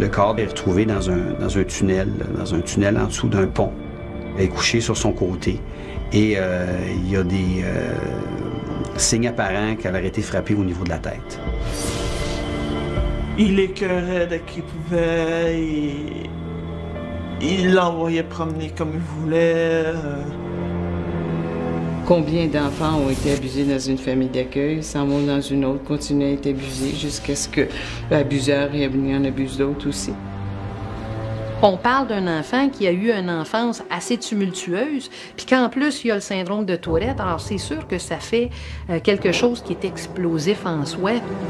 Le corps est retrouvé dans un tunnel en dessous d'un pont. Elle est couchée sur son côté et il y a des signes apparents qu'elle aurait été frappée au niveau de la tête. Il écœurait dès qu'il pouvait, il l'envoyait promener comme il voulait. Combien d'enfants ont été abusés dans une famille d'accueil, s'en vont dans une autre, continuent à être abusés jusqu'à ce que l'abuseur en abuse d'autres aussi. On parle d'un enfant qui a eu une enfance assez tumultueuse, puis qu'en plus, il y a le syndrome de Tourette. Alors, c'est sûr que ça fait quelque chose qui est explosif en soi.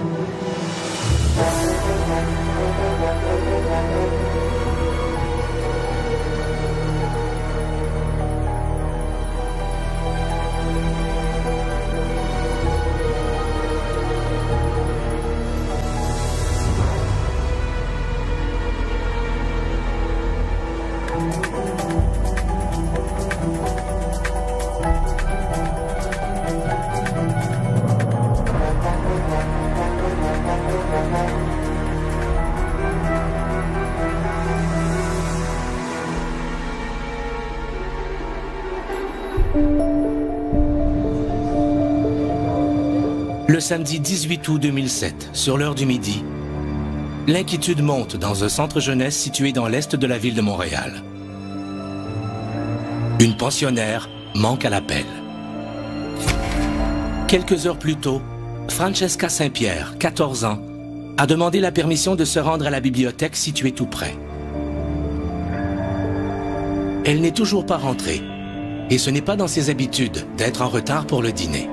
Le samedi 18 août 2007, sur l'heure du midi, l'inquiétude monte dans un centre jeunesse situé dans l'est de la ville de Montréal. Une pensionnaire manque à l'appel. Quelques heures plus tôt, Francesca Saint-Pierre, 14 ans, a demandé la permission de se rendre à la bibliothèque située tout près. Elle n'est toujours pas rentrée, et ce n'est pas dans ses habitudes d'être en retard pour le dîner.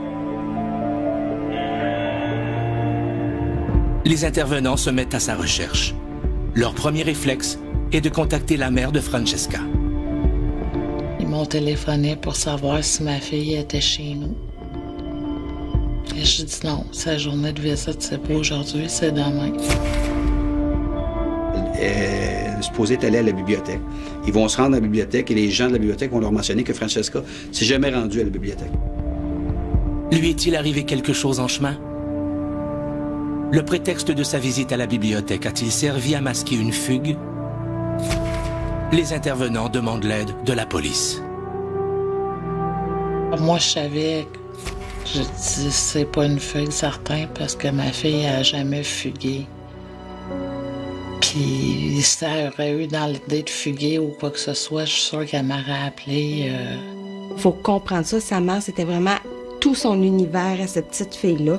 Les intervenants se mettent à sa recherche. Leur premier réflexe est de contacter la mère de Francesca. Ils m'ont téléphoné pour savoir si ma fille était chez nous. Et je dis non, sa journée de visite, c'est pas aujourd'hui, c'est demain. Elle est supposée aller à la bibliothèque. Ils vont se rendre à la bibliothèque et les gens de la bibliothèque vont leur mentionner que Francesca s'est jamais rendue à la bibliothèque. Lui est-il arrivé quelque chose en chemin? Le prétexte de sa visite à la bibliothèque a-t-il servi à masquer une fugue? Les intervenants demandent l'aide de la police. Moi, je savais que je dis c'est pas une fugue certain parce que ma fille a jamais fugué. Puis si elle aurait eu dans l'idée de fuguer ou quoi que ce soit, je suis sûre qu'elle m'aurait appelé. Faut comprendre ça, sa mère, c'était vraiment tout son univers à cette petite fille-là.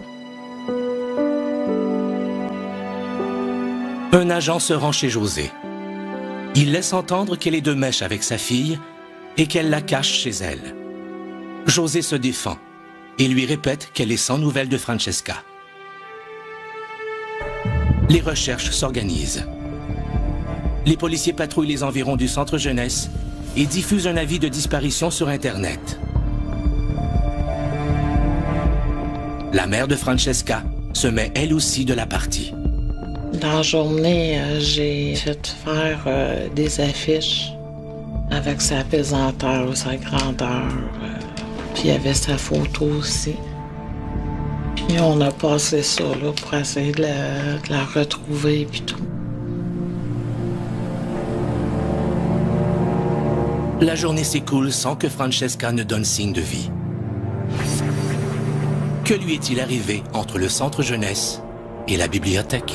Un agent se rend chez José. Il laisse entendre qu'elle est de mèche avec sa fille et qu'elle la cache chez elle. José se défend et lui répète qu'elle est sans nouvelles de Francesca. Les recherches s'organisent. Les policiers patrouillent les environs du centre jeunesse et diffusent un avis de disparition sur Internet. La mère de Francesca se met elle aussi de la partie. Dans la journée, j'ai fait faire des affiches avec sa pesanteur, sa grandeur. Puis il y avait sa photo aussi. Puis on a passé ça là, pour essayer de la retrouver puis tout. La journée s'écoule sans que Francesca ne donne signe de vie. Que lui est-il arrivé entre le centre jeunesse et la bibliothèque?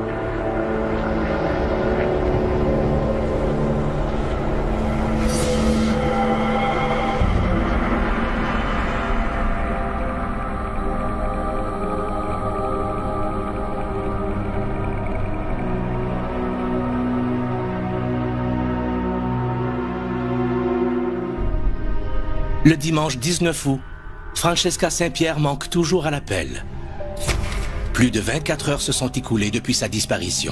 Le dimanche 19 août, Francesca Saint-Pierre manque toujours à l'appel. Plus de 24 heures se sont écoulées depuis sa disparition.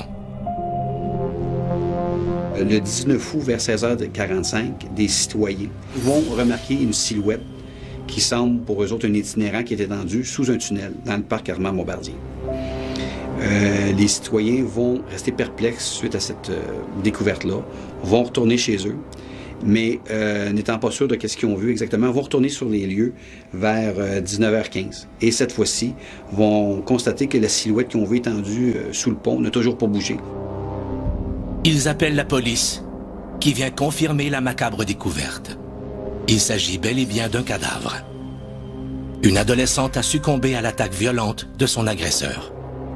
Le 19 août, vers 16h45, des citoyens vont remarquer une silhouette qui semble pour eux autres un itinérant qui est étendu sous un tunnel dans le parc Armand-Bombardier. Les citoyens vont rester perplexes suite à cette découverte-là, vont retourner chez eux, mais n'étant pas sûrs de ce qu'ils ont vu exactement, vont retourner sur les lieux vers 19h15. Et cette fois-ci, vont constater que la silhouette qu'ils ont vue étendue sous le pont n'a toujours pas bougé. Ils appellent la police, qui vient confirmer la macabre découverte. Il s'agit bel et bien d'un cadavre. Une adolescente a succombé à l'attaque violente de son agresseur.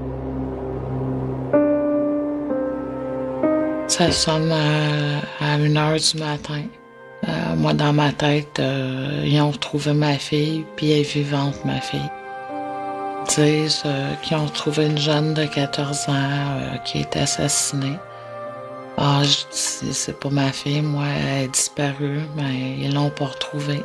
Ça sonne à 1h du matin. Moi, dans ma tête, ils ont retrouvé ma fille, puis elle est vivante, ma fille. Ils disent qu'ils ont retrouvé une jeune de 14 ans qui est assassinée. Ah, je dis, c'est pas ma fille, moi, elle est disparue, mais ils l'ont pas retrouvée.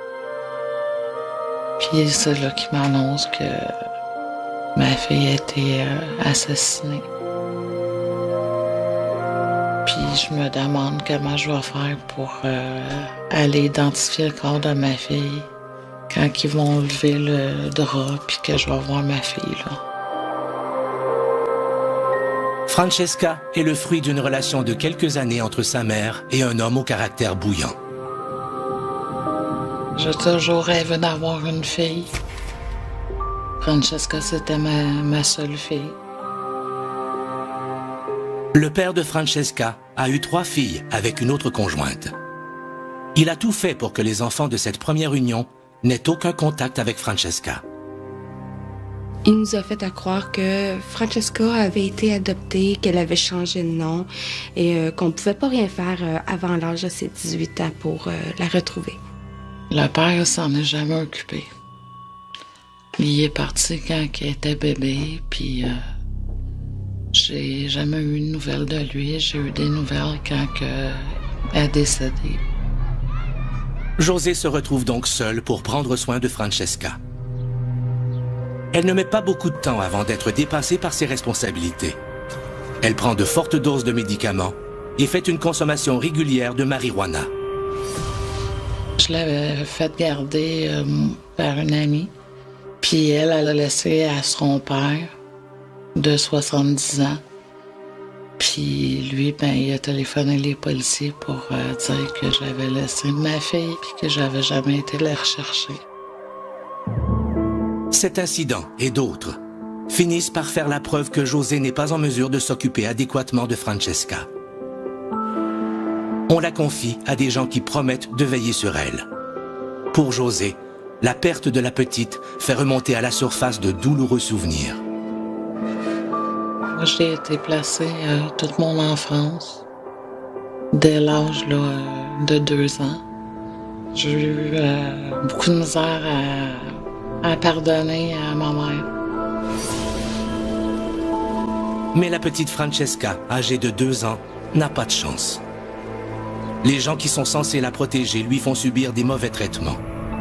Puis c'est là qu'ils m'annoncent que ma fille a été assassinée. Puis je me demande comment je vais faire pour aller identifier le corps de ma fille quand ils vont lever le drap puis que je vais voir ma fille là. Francesca est le fruit d'une relation de quelques années entre sa mère et un homme au caractère bouillant. J'ai toujours rêvé d'avoir une fille. Francesca, c'était ma seule fille. Le père de Francesca a eu 3 filles avec une autre conjointe. Il a tout fait pour que les enfants de cette première union n'aient aucun contact avec Francesca. Il nous a fait à croire que Francesca avait été adoptée, qu'elle avait changé de nom et qu'on ne pouvait pas rien faire avant l'âge de ses 18 ans pour la retrouver. Le père s'en est jamais occupé. Il est parti quand il était bébé, puis j'ai jamais eu de nouvelles de lui. J'ai eu des nouvelles quand elle est décédée. José se retrouve donc seule pour prendre soin de Francesca. Elle ne met pas beaucoup de temps avant d'être dépassée par ses responsabilités. Elle prend de fortes doses de médicaments et fait une consommation régulière de marijuana. Je l'avais fait garder par une amie, puis elle l'a laissé à son père de 70 ans. Puis lui, il a téléphoné les policiers pour dire que j'avais laissé ma fille puis que j'avais jamais été la rechercher. Cet incident et d'autres finissent par faire la preuve que José n'est pas en mesure de s'occuper adéquatement de Francesca. On la confie à des gens qui promettent de veiller sur elle. Pour José, la perte de la petite fait remonter à la surface de douloureux souvenirs. Moi, j'ai été placée toute mon enfance, dès l'âge de 2 ans. J'ai eu beaucoup de misère à pardonner à ma mère. Mais la petite Francesca, âgée de 2 ans, n'a pas de chance. Les gens qui sont censés la protéger lui font subir des mauvais traitements.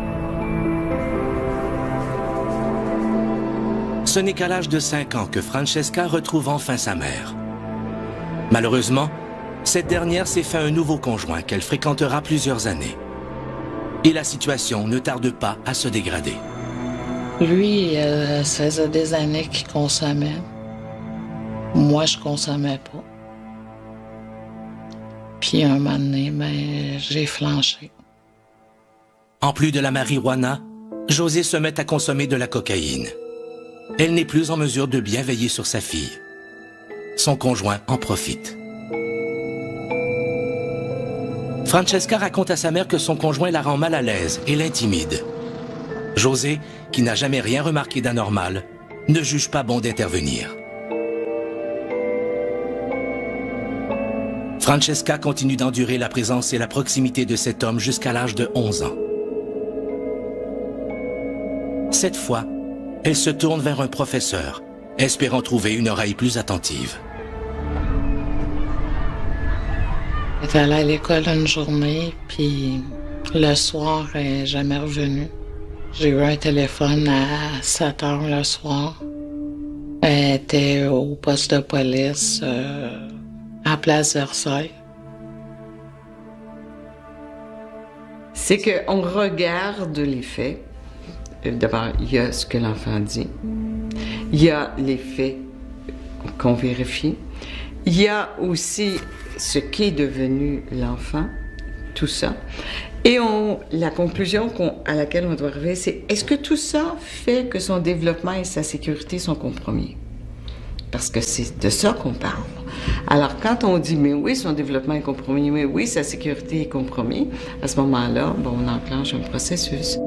Ce n'est qu'à l'âge de 5 ans que Francesca retrouve enfin sa mère. Malheureusement, cette dernière s'est fait un nouveau conjoint qu'elle fréquentera plusieurs années. Et la situation ne tarde pas à se dégrader. Lui, ça faisait des années qu'il consommait. Moi, je consommais pas. Puis un moment donné, j'ai flanché. En plus de la marijuana, José se met à consommer de la cocaïne. Elle n'est plus en mesure de bien veiller sur sa fille. Son conjoint en profite. Francesca raconte à sa mère que son conjoint la rend mal à l'aise et l'intimide. José, qui n'a jamais rien remarqué d'anormal, ne juge pas bon d'intervenir. Francesca continue d'endurer la présence et la proximité de cet homme jusqu'à l'âge de 11 ans. Cette fois, elle se tourne vers un professeur, espérant trouver une oreille plus attentive. Elle est allée à l'école une journée, puis le soir, elle n'est jamais revenue. J'ai eu un téléphone à 7 heures le soir. Elle était au poste de police à Place Versailles. C'est qu'on regarde les faits. D'abord, il y a ce que l'enfant dit. Il y a les faits qu'on vérifie. Il y a aussi ce qu'est devenu l'enfant, tout ça. Et la conclusion à laquelle on doit arriver, c'est est-ce que tout ça fait que son développement et sa sécurité sont compromis? Parce que c'est de ça qu'on parle. Alors, quand on dit, mais oui, son développement est compromis, mais oui, sa sécurité est compromis, à ce moment-là, bon, on enclenche un processus.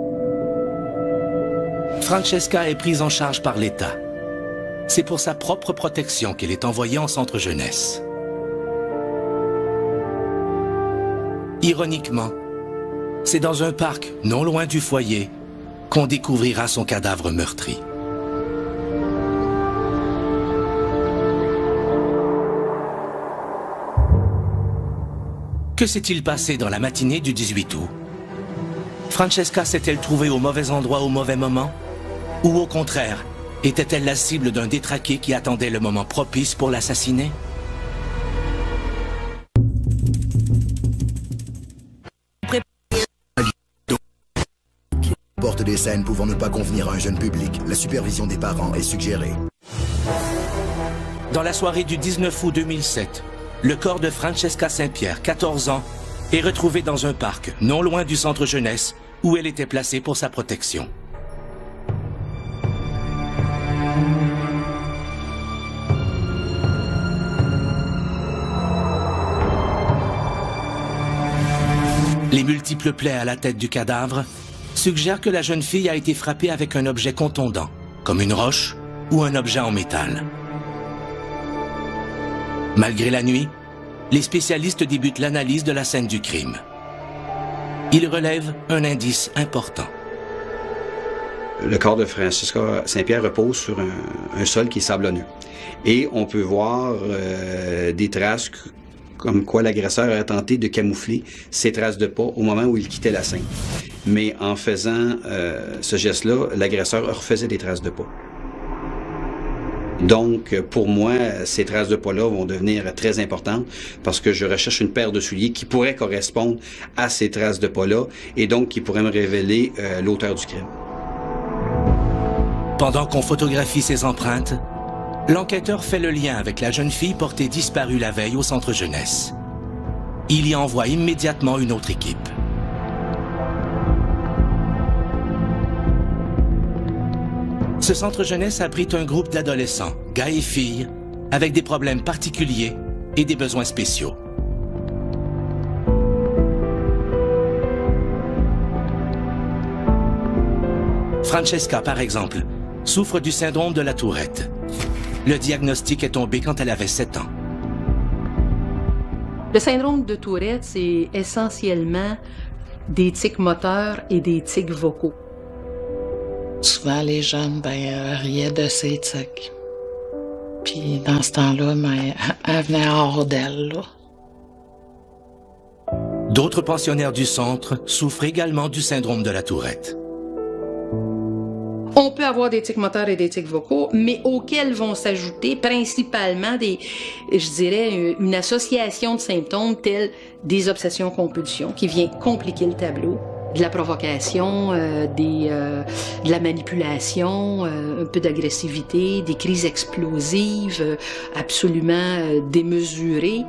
Francesca est prise en charge par l'État. C'est pour sa propre protection qu'elle est envoyée en centre jeunesse. Ironiquement, c'est dans un parc non loin du foyer qu'on découvrira son cadavre meurtri. Que s'est-il passé dans la matinée du 18 août? Francesca s'est-elle trouvée au mauvais endroit au mauvais moment? Ou au contraire, était-elle la cible d'un détraqué qui attendait le moment propice pour l'assassiner? Porte des scènes pouvant ne pas convenir à un jeune public. La supervision des parents est suggérée. Dans la soirée du 19 août 2007, le corps de Francesca Saint-Pierre, 14 ans, est retrouvé dans un parc non loin du centre jeunesse où elle était placée pour sa protection. Les multiples plaies à la tête du cadavre suggèrent que la jeune fille a été frappée avec un objet contondant, comme une roche ou un objet en métal. Malgré la nuit, les spécialistes débutent l'analyse de la scène du crime. Ils relèvent un indice important. Le corps de Francesca Saint-Pierre repose sur un sol qui est sablonneux. Et on peut voir des traces comme quoi l'agresseur a tenté de camoufler ses traces de pas au moment où il quittait la scène. Mais en faisant ce geste-là, l'agresseur refaisait des traces de pas. Donc, pour moi, ces traces de pas-là vont devenir très importantes parce que je recherche une paire de souliers qui pourrait correspondre à ces traces de pas-là et donc qui pourrait me révéler l'auteur du crime. Pendant qu'on photographie ces empreintes, l'enquêteur fait le lien avec la jeune fille portée disparue la veille au centre jeunesse. Il y envoie immédiatement une autre équipe. Ce centre jeunesse abrite un groupe d'adolescents, gars et filles, avec des problèmes particuliers et des besoins spéciaux. Francesca, par exemple, souffre du syndrome de la Tourette. Le diagnostic est tombé quand elle avait 7 ans. Le syndrome de Tourette, c'est essentiellement des tics moteurs et des tics vocaux. Souvent, les jeunes, riaient de ses tics. Puis, dans ce temps-là, elle venait hors d'elle, là. D'autres pensionnaires du centre souffrent également du syndrome de la Tourette. On peut avoir des tics moteurs et des tics vocaux, mais auxquels vont s'ajouter principalement une association de symptômes tels des obsessions-compulsions qui vient compliquer le tableau, de la provocation, de la manipulation, un peu d'agressivité, des crises explosives absolument démesurées.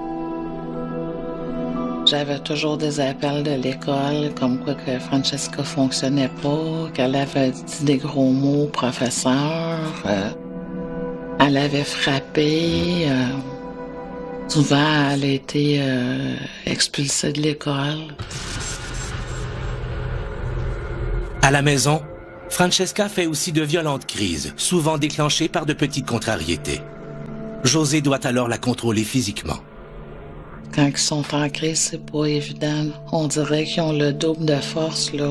J'avais toujours des appels de l'école, comme quoi que Francesca fonctionnait pas, qu'elle avait dit des gros mots au professeur, elle avait frappé, souvent elle a été expulsée de l'école. À la maison, Francesca fait aussi de violentes crises, souvent déclenchées par de petites contrariétés. José doit alors la contrôler physiquement. Quand ils sont en crise, c'est pas évident. On dirait qu'ils ont le double de force, là.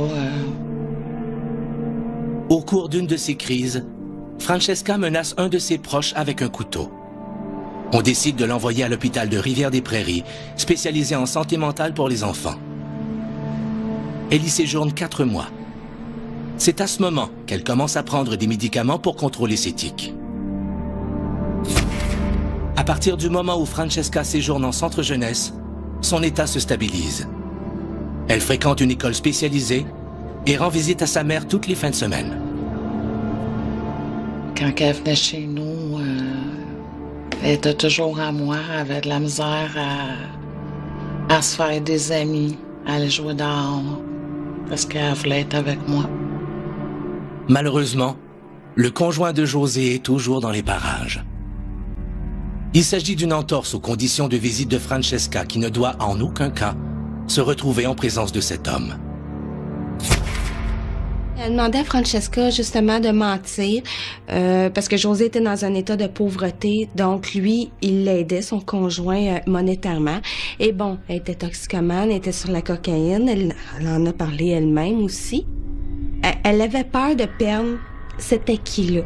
Au cours d'une de ces crises, Francesca menace un de ses proches avec un couteau. On décide de l'envoyer à l'hôpital de Rivière-des-Prairies, spécialisé en santé mentale pour les enfants. Elle y séjourne 4 mois. C'est à ce moment qu'elle commence à prendre des médicaments pour contrôler ses tics. À partir du moment où Francesca séjourne en centre jeunesse, son état se stabilise. Elle fréquente une école spécialisée et rend visite à sa mère toutes les fins de semaine. Quand elle venait chez nous, elle était toujours à moi, elle avait de la misère à se faire des amis, à aller jouer dehors, parce qu'elle voulait être avec moi. Malheureusement, le conjoint de José est toujours dans les parages. Il s'agit d'une entorse aux conditions de visite de Francesca qui ne doit en aucun cas se retrouver en présence de cet homme. Elle demandait à Francesca justement de mentir parce que José était dans un état de pauvreté, donc lui, il l'aidait, son conjoint, monétairement. Et bon, elle était toxicomane, elle était sur la cocaïne, elle en a parlé elle-même aussi. Elle avait peur de perdre cet acquis-là.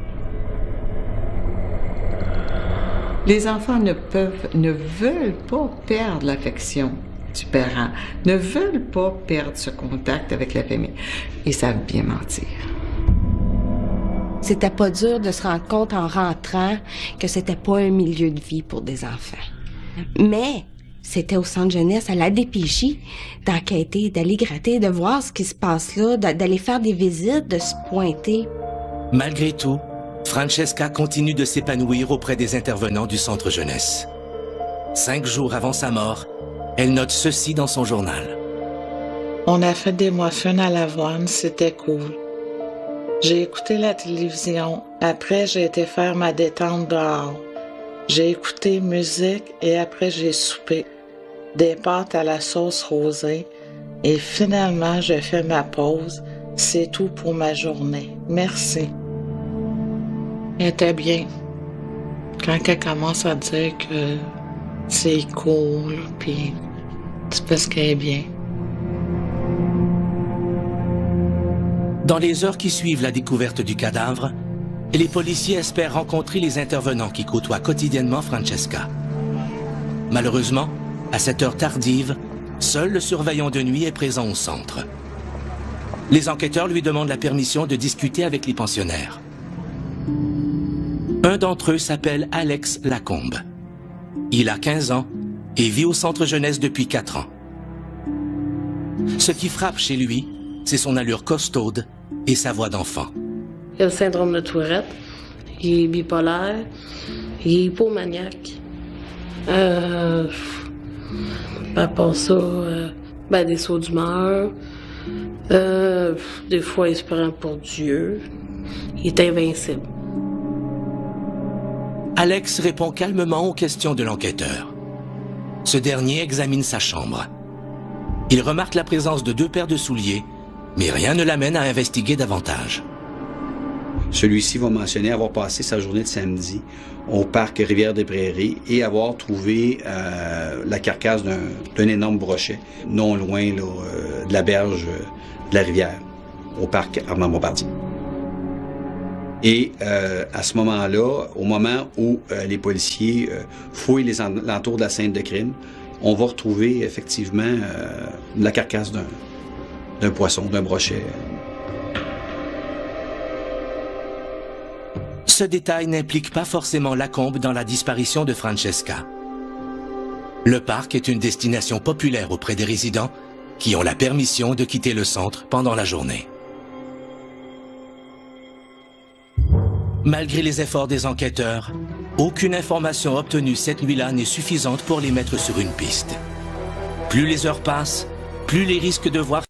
Les enfants ne veulent pas perdre l'affection du parent, ne veulent pas perdre ce contact avec la famille. Ils savent bien mentir. C'était pas dur de se rendre compte en rentrant que c'était pas un milieu de vie pour des enfants. Mais c'était au centre jeunesse, à la DPJ, d'enquêter, d'aller gratter, de voir ce qui se passe là, d'aller faire des visites, de se pointer. Malgré tout, Francesca continue de s'épanouir auprès des intervenants du centre jeunesse. 5 jours avant sa mort, elle note ceci dans son journal. On a fait des muffins à l'avoine, c'était cool. J'ai écouté la télévision. Après, j'ai été faire ma détente dehors. J'ai écouté musique et après, j'ai soupé. Des pâtes à la sauce rosée. Et finalement, j'ai fait ma pause. C'est tout pour ma journée. Merci. Elle était bien. Quand elle commence à dire que c'est cool, puis c'est parce qu'elle est bien. Dans les heures qui suivent la découverte du cadavre, les policiers espèrent rencontrer les intervenants qui côtoient quotidiennement Francesca. Malheureusement, à cette heure tardive, seul le surveillant de nuit est présent au centre. Les enquêteurs lui demandent la permission de discuter avec les pensionnaires. Un d'entre eux s'appelle Alex Lacombe. Il a 15 ans et vit au centre jeunesse depuis 4 ans. Ce qui frappe chez lui, c'est son allure costaude et sa voix d'enfant. Il a le syndrome de Tourette, il est bipolaire, il est hypomaniaque. À part ça, des sauts d'humeur. Des fois, il se prend pour Dieu. Il est invincible. Alex répond calmement aux questions de l'enquêteur. Ce dernier examine sa chambre. Il remarque la présence de 2 paires de souliers, mais rien ne l'amène à investiguer davantage. Celui-ci va mentionner avoir passé sa journée de samedi au parc Rivière-des-Prairies et avoir trouvé la carcasse d'un énorme brochet, non loin là, de la berge de la rivière, au parc Armand-Bombardier. Et à ce moment-là, au moment où les policiers fouillent les alentours de la scène de crime, on va retrouver effectivement la carcasse d'un poisson, d'un brochet. Ce détail n'implique pas forcément Lacombe dans la disparition de Francesca. Le parc est une destination populaire auprès des résidents qui ont la permission de quitter le centre pendant la journée. Malgré les efforts des enquêteurs, aucune information obtenue cette nuit-là n'est suffisante pour les mettre sur une piste. Plus les heures passent, plus les risques de voir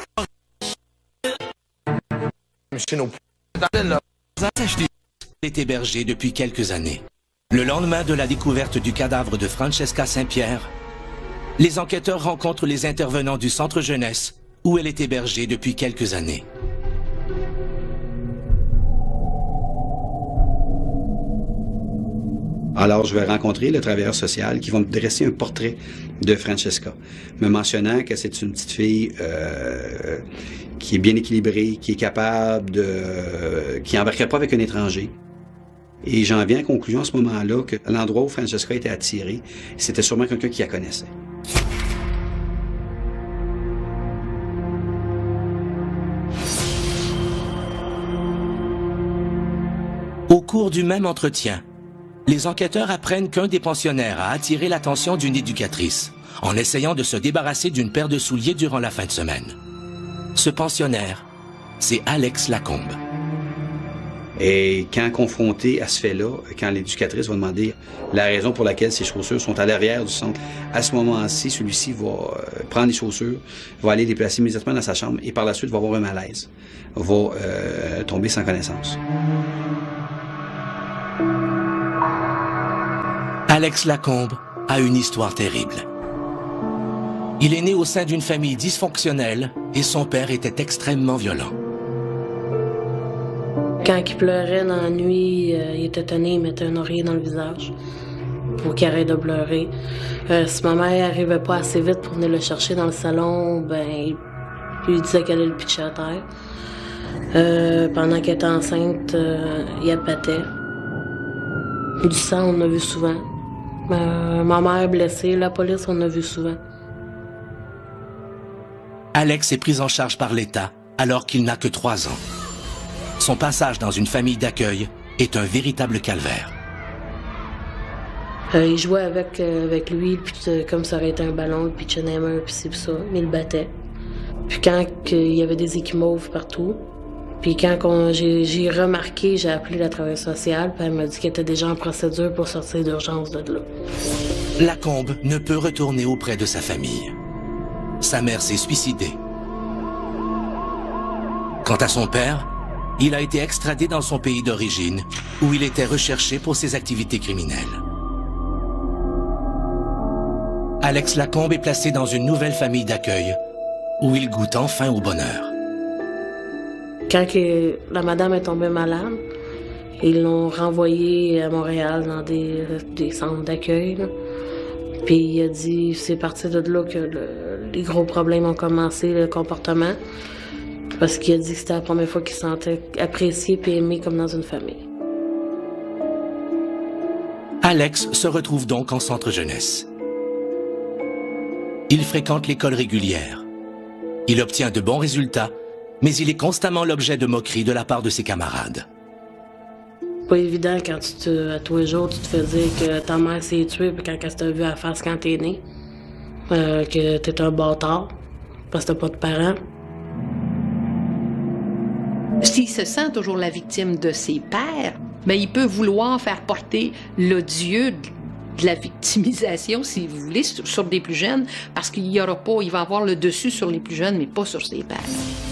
est hébergé depuis quelques années. Le lendemain de la découverte du cadavre de Francesca Saint-Pierre, les enquêteurs rencontrent les intervenants du centre jeunesse où elle est hébergée depuis quelques années. Alors, je vais rencontrer le travailleur social qui va me dresser un portrait de Francesca, me mentionnant que c'est une petite fille qui est bien équilibrée, qui est capable qui n'embarquerait pas avec un étranger. Et j'en viens à la conclusion à ce moment-là que l'endroit où Francesca était attirée, c'était sûrement quelqu'un qui la connaissait. Au cours du même entretien, les enquêteurs apprennent qu'un des pensionnaires a attiré l'attention d'une éducatrice en essayant de se débarrasser d'une paire de souliers durant la fin de semaine. Ce pensionnaire, c'est Alex Lacombe. Et quand confronté à ce fait-là, quand l'éducatrice va demander la raison pour laquelle ces chaussures sont à l'arrière du centre, à ce moment-ci, celui-ci va prendre les chaussures, va aller les placer immédiatement dans sa chambre et par la suite va avoir un malaise, va tomber sans connaissance. Alex Lacombe a une histoire terrible. Il est né au sein d'une famille dysfonctionnelle et son père était extrêmement violent. Quand il pleurait dans la nuit, il était étonné, il mettait un oreiller dans le visage pour qu'il arrête de pleurer. Si ma mère n'arrivait pas assez vite pour venir le chercher dans le salon, ben, il lui disait qu'elle allait le pitcher à terre. Pendant qu'elle était enceinte, il appâtait. Du sang, on en a vu souvent. Ma mère blessée, la police, on en a vu souvent. Alex est pris en charge par l'État alors qu'il n'a que 3 ans. Son passage dans une famille d'accueil est un véritable calvaire. Il jouait avec lui, puis comme ça aurait été un ballon, puis pitchait des mains, puis c'est ça, mais il le battait. Puis quand il y avait des échymauves partout, puis quand j'ai remarqué, j'ai appelé la travailleuse sociale, puis elle m'a dit qu'elle était déjà en procédure pour sortir d'urgence de là. Lacombe ne peut retourner auprès de sa famille. Sa mère s'est suicidée. Quant à son père, il a été extradé dans son pays d'origine, où il était recherché pour ses activités criminelles. Alex Lacombe est placé dans une nouvelle famille d'accueil, où il goûte enfin au bonheur. Quand la madame est tombée malade, ils l'ont renvoyée à Montréal dans des centres d'accueil. Puis il a dit, c'est parti de là que les gros problèmes ont commencé, le comportement. Parce qu'il a dit que c'était la première fois qu'il se sentait apprécié et aimé comme dans une famille. Alex se retrouve donc en centre jeunesse. Il fréquente l'école régulière. Il obtient de bons résultats, mais il est constamment l'objet de moqueries de la part de ses camarades. Pas évident quand à tous les jours, tu te fais dire que ta mère s'est tuée, puis quand elle t'a vu à la face quand t'es né, que t'es un bâtard, parce que t'as pas de parents. S'il se sent toujours la victime de ses pairs, ben il peut vouloir faire porter l'odieux de la victimisation, si vous voulez, sur des plus jeunes, parce qu'il y aura pas, il va avoir le dessus sur les plus jeunes, mais pas sur ses pairs.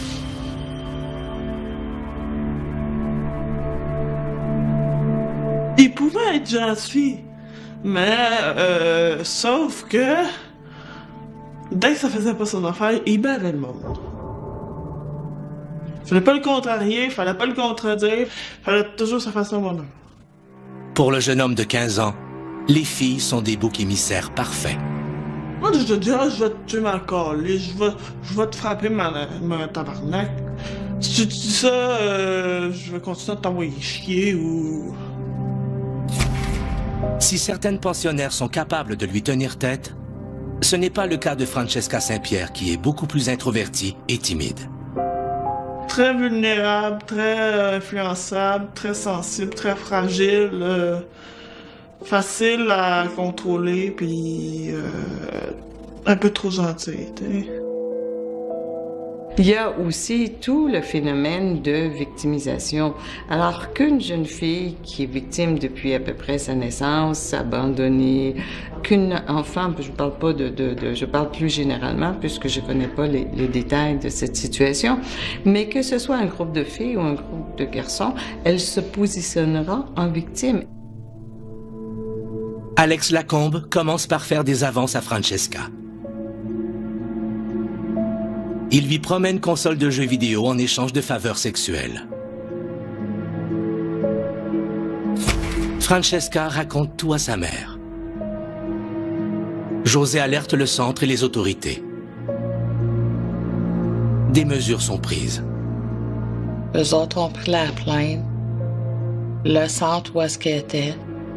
Il pouvait être gentil, mais sauf que dès que ça faisait pas son affaire, il battait le monde. Fallait pas le contrarier, fallait pas le contredire, fallait toujours que ça fasse son bonheur. Pour le jeune homme de 15 ans, les filles sont des boucs émissaires parfaits. Moi, je te dis, je vais te tuer ma calée, je vais te frapper ma tabarnak. Si tu dis ça, je vais continuer à t'envoyer chier ou... Si certaines pensionnaires sont capables de lui tenir tête, ce n'est pas le cas de Francesca Saint-Pierre qui est beaucoup plus introvertie et timide. Très vulnérable, très influençable, très sensible, très fragile, facile à contrôler, puis un peu trop gentil, t'sais. Il y a aussi tout le phénomène de victimisation. Alors qu'une jeune fille qui est victime depuis à peu près sa naissance, abandonnée, qu'une enfant, je parle pas je parle plus généralement puisque je connais pas les détails de cette situation, mais que ce soit un groupe de filles ou un groupe de garçons, elle se positionnera en victime. Alex Lacombe commence par faire des avances à Francesca. Il lui promet une console de jeux vidéo en échange de faveurs sexuelles. Francesca raconte tout à sa mère. José alerte le centre et les autorités. Des mesures sont prises. Eux autres ont pris la plainte. Le centre où est-ce qu'elle était,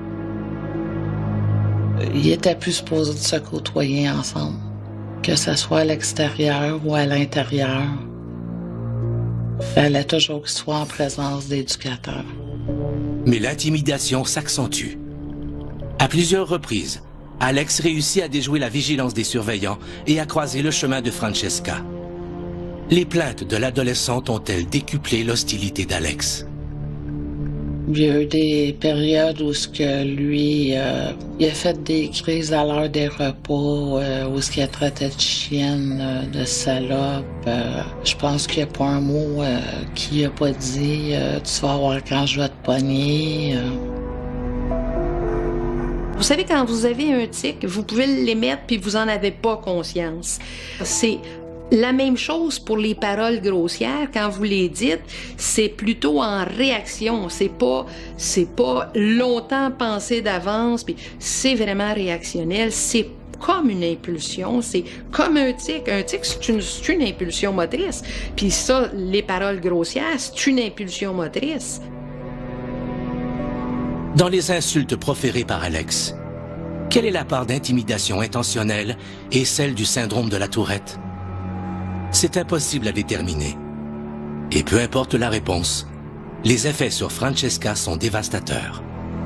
ils étaient plus supposés de se côtoyer ensemble. Que ce soit à l'extérieur ou à l'intérieur, il fallait toujours qu'il soit en présence d'éducateurs. Mais l'intimidation s'accentue. À plusieurs reprises, Alex réussit à déjouer la vigilance des surveillants et à croiser le chemin de Francesca. Les plaintes de l'adolescente ont-elles décuplé l'hostilité d'Alex? Il y a eu des périodes où lui, il a fait des crises à l'heure des repas, où il a traité de chienne, de salope. Je pense qu'il n'y a pas un mot qu'il n'a pas dit. Tu vas voir quand je vais te pogner. Vous savez, quand vous avez un tic, vous pouvez l'émettre puis vous en avez pas conscience. C'est la même chose pour les paroles grossières. Quand vous les dites, c'est plutôt en réaction. C'est pas longtemps pensé d'avance, puis c'est vraiment réactionnel. C'est comme une impulsion, c'est comme un tic. Un tic, c'est une impulsion motrice. Puis ça, les paroles grossières, c'est une impulsion motrice. Dans les insultes proférées par Alex, quelle est la part d'intimidation intentionnelle et celle du syndrome de la Tourette? C'est impossible à déterminer. Et peu importe la réponse, les effets sur Francesca sont dévastateurs.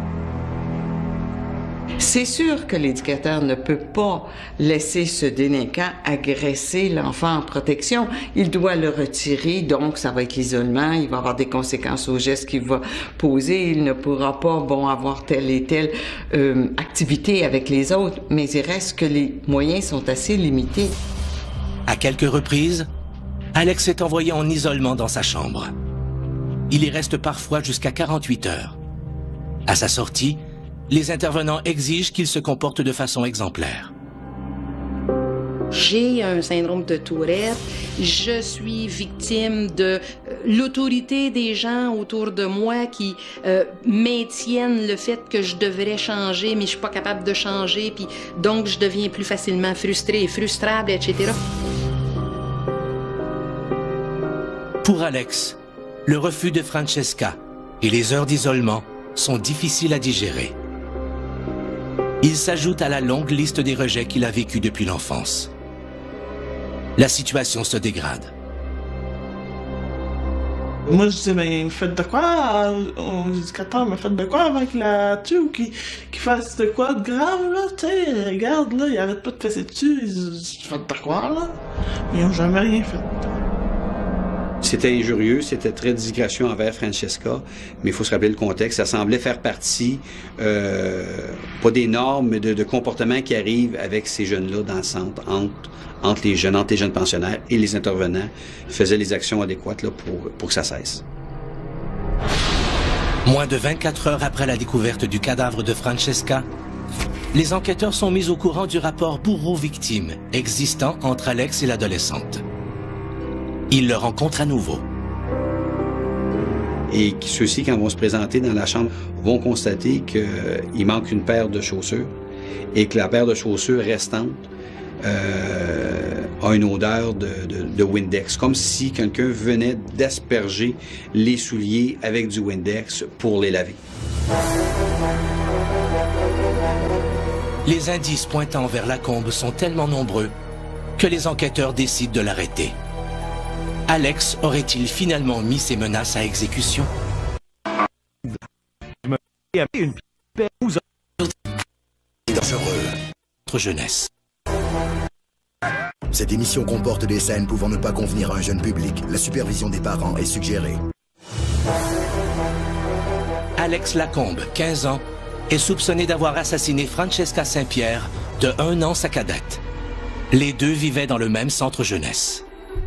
C'est sûr que l'éducateur ne peut pas laisser ce délinquant agresser l'enfant en protection. Il doit le retirer, donc ça va être l'isolement, il va avoir des conséquences aux gestes qu'il va poser. Il ne pourra pas, avoir telle et telle activité avec les autres, mais il reste que les moyens sont assez limités. À quelques reprises, Alex est envoyé en isolement dans sa chambre. Il y reste parfois jusqu'à 48 heures. À sa sortie, les intervenants exigent qu'il se comporte de façon exemplaire. J'ai un syndrome de Tourette. Je suis victime de l'autorité des gens autour de moi qui maintiennent le fait que je devrais changer, mais je suis pas capable de changer, puis donc je deviens plus facilement frustrée et frustrable, etc. Pour Alex, le refus de Francesca et les heures d'isolement sont difficiles à digérer. Il s'ajoute à la longue liste des rejets qu'il a vécus depuis l'enfance. La situation se dégrade. Moi, je dis, mais faites de quoi? L'éducateur m'a fait de quoi avec la tue ou qui fasse de quoi de grave, là? Tu sais, regarde, là, il arrête pas de fesser dessus. Faites de quoi, là? Ils ont jamais rien fait. C'était injurieux, c'était très de discrétion envers Francesca, mais il faut se rappeler le contexte. Ça semblait faire partie, pas des normes, mais de comportements qui arrivent avec ces jeunes-là dans le centre, entre les jeunes pensionnaires et les intervenants faisaient les actions adéquates là, pour que ça cesse. Moins de 24 heures après la découverte du cadavre de Francesca, les enquêteurs sont mis au courant du rapport bourreau-victime existant entre Alex et l'adolescente. Ils le rencontrent à nouveau. Et ceux-ci, quand vont se présenter dans la chambre, vont constater qu'il manque une paire de chaussures et que la paire de chaussures restante a une odeur de Windex, comme si quelqu'un venait d'asperger les souliers avec du Windex pour les laver. Les indices pointant vers Lacombe sont tellement nombreux que les enquêteurs décident de l'arrêter. Alex aurait-il finalement mis ses menaces à exécution? Dangereux. Notre jeunesse. Cette émission comporte des scènes pouvant ne pas convenir à un jeune public. La supervision des parents est suggérée. Alex Lacombe, 15 ans, est soupçonné d'avoir assassiné Francesca Saint-Pierre, de 1 an sa cadette. Les deux vivaient dans le même centre jeunesse.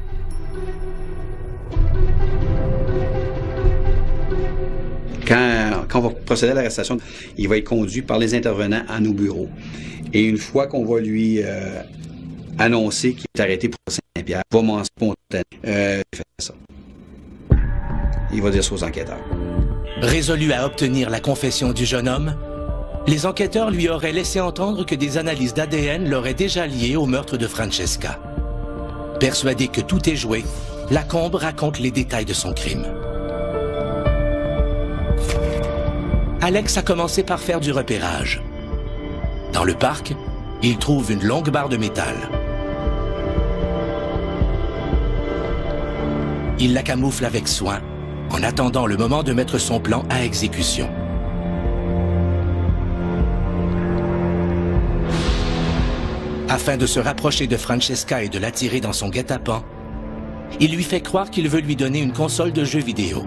Quand on va procéder à l'arrestation, il va être conduit par les intervenants à nos bureaux. Et une fois qu'on va lui annoncer qu'il est arrêté pour Saint-Pierre, il va m'en spontaner. Il fait ça. Il va dire ça aux enquêteurs. Résolu à obtenir la confession du jeune homme, les enquêteurs lui auraient laissé entendre que des analyses d'ADN l'auraient déjà lié au meurtre de Francesca. Persuadé que tout est joué, Lacombe raconte les détails de son crime. Alex a commencé par faire du repérage. Dans le parc, il trouve une longue barre de métal. Il la camoufle avec soin, en attendant le moment de mettre son plan à exécution. Afin de se rapprocher de Francesca et de l'attirer dans son guet-apens, il lui fait croire qu'il veut lui donner une console de jeux vidéo.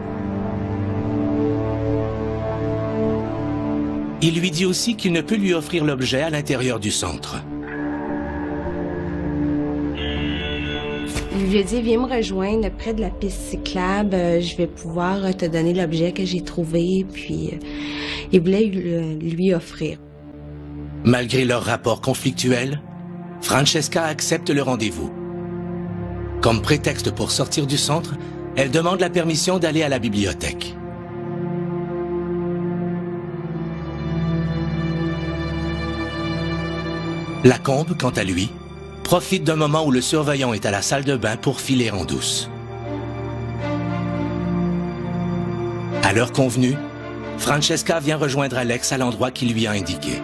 Il lui dit aussi qu'il ne peut lui offrir l'objet à l'intérieur du centre. Il lui a dit, viens me rejoindre près de la piste cyclable, je vais pouvoir te donner l'objet que j'ai trouvé, puis il voulait lui offrir. Malgré leur rapport conflictuel, Francesca accepte le rendez-vous. Comme prétexte pour sortir du centre, elle demande la permission d'aller à la bibliothèque. Lacombe, quant à lui, profite d'un moment où le surveillant est à la salle de bain pour filer en douce. À l'heure convenue, Francesca vient rejoindre Alex à l'endroit qu'il lui a indiqué.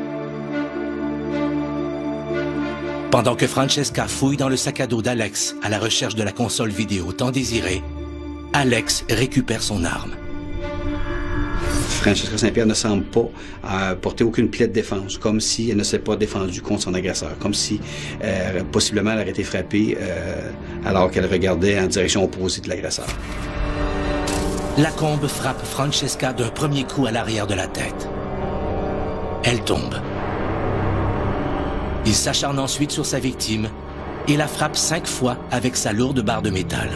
Pendant que Francesca fouille dans le sac à dos d'Alex à la recherche de la console vidéo tant désirée, Alex récupère son arme. Francesca Saint-Pierre ne semble pas porter aucune plaie de défense, comme si elle ne s'est pas défendue contre son agresseur, comme si possiblement elle aurait été frappée alors qu'elle regardait en direction opposée de l'agresseur. Lacombe frappe Francesca d'un premier coup à l'arrière de la tête. Elle tombe. Il s'acharne ensuite sur sa victime et la frappe 5 fois avec sa lourde barre de métal.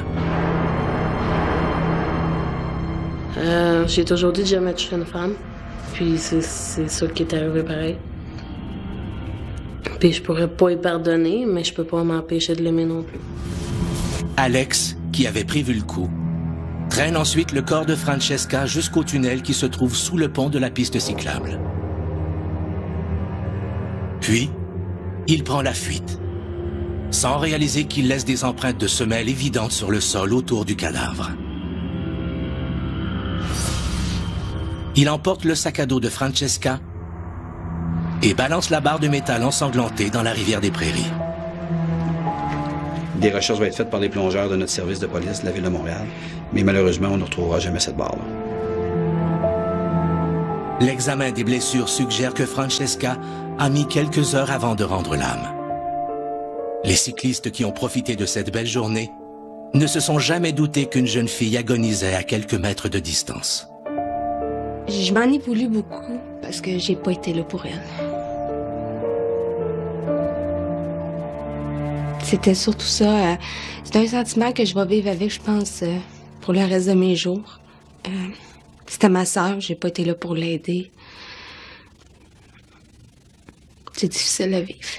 J'ai toujours dit de jamais toucher une femme. Puis c'est ça qui est arrivé pareil. Puis je pourrais pas y pardonner, mais je peux pas m'empêcher de l'aimer non plus. Alex, qui avait prévu le coup, traîne ensuite le corps de Francesca jusqu'au tunnel qui se trouve sous le pont de la piste cyclable. Puis, il prend la fuite, sans réaliser qu'il laisse des empreintes de semelles évidentes sur le sol autour du cadavre. Il emporte le sac à dos de Francesca et balance la barre de métal ensanglantée dans la rivière des Prairies. Des recherches vont être faites par les plongeurs de notre service de police de la Ville de Montréal, mais malheureusement, on ne retrouvera jamais cette barre-là. L'examen des blessures suggère que Francesca a mis quelques heures avant de rendre l'âme. Les cyclistes qui ont profité de cette belle journée ne se sont jamais doutés qu'une jeune fille agonisait à quelques mètres de distance. Je m'en ai voulu beaucoup parce que j'ai pas été là pour elle. C'était surtout ça. C'est un sentiment que je vais vivre avec, je pense, pour le reste de mes jours. C'était ma sœur, j'ai pas été là pour l'aider. C'est difficile à vivre.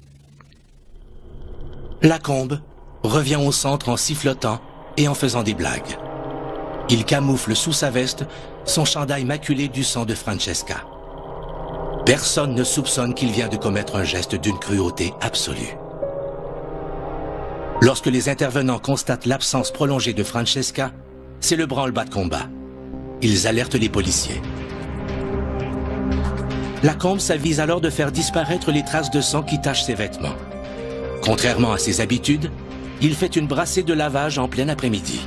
Lacombe revient au centre en sifflotant et en faisant des blagues. Il camoufle sous sa veste son chandail maculé du sang de Francesca. Personne ne soupçonne qu'il vient de commettre un geste d'une cruauté absolue. Lorsque les intervenants constatent l'absence prolongée de Francesca, c'est le branle-bas de combat. Ils alertent les policiers. Lacombe s'avise alors de faire disparaître les traces de sang qui tachent ses vêtements. Contrairement à ses habitudes, il fait une brassée de lavage en plein après-midi.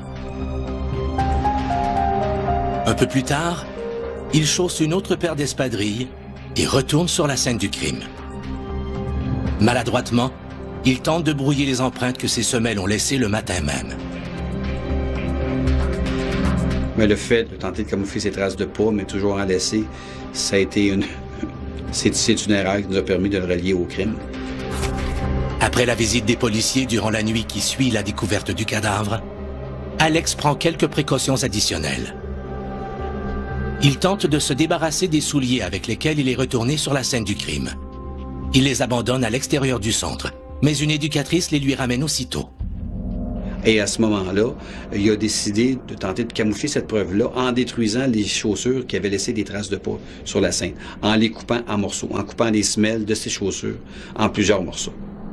Un peu plus tard, il chausse une autre paire d'espadrilles et retourne sur la scène du crime. Maladroitement, il tente de brouiller les empreintes que ses semelles ont laissées le matin même. Mais le fait de tenter de camoufler ses traces de pas, mais toujours en laisser, ça a été c'est une erreur qui nous a permis de le relier au crime. Après la visite des policiers durant la nuit qui suit la découverte du cadavre, Alex prend quelques précautions additionnelles. Il tente de se débarrasser des souliers avec lesquels il est retourné sur la scène du crime. Il les abandonne à l'extérieur du centre, mais une éducatrice les lui ramène aussitôt. Et à ce moment-là, il a décidé de tenter de camoufler cette preuve-là en détruisant les chaussures qui avaient laissé des traces de pas sur la scène, en les coupant en morceaux, en coupant les semelles de ces chaussures en plusieurs morceaux.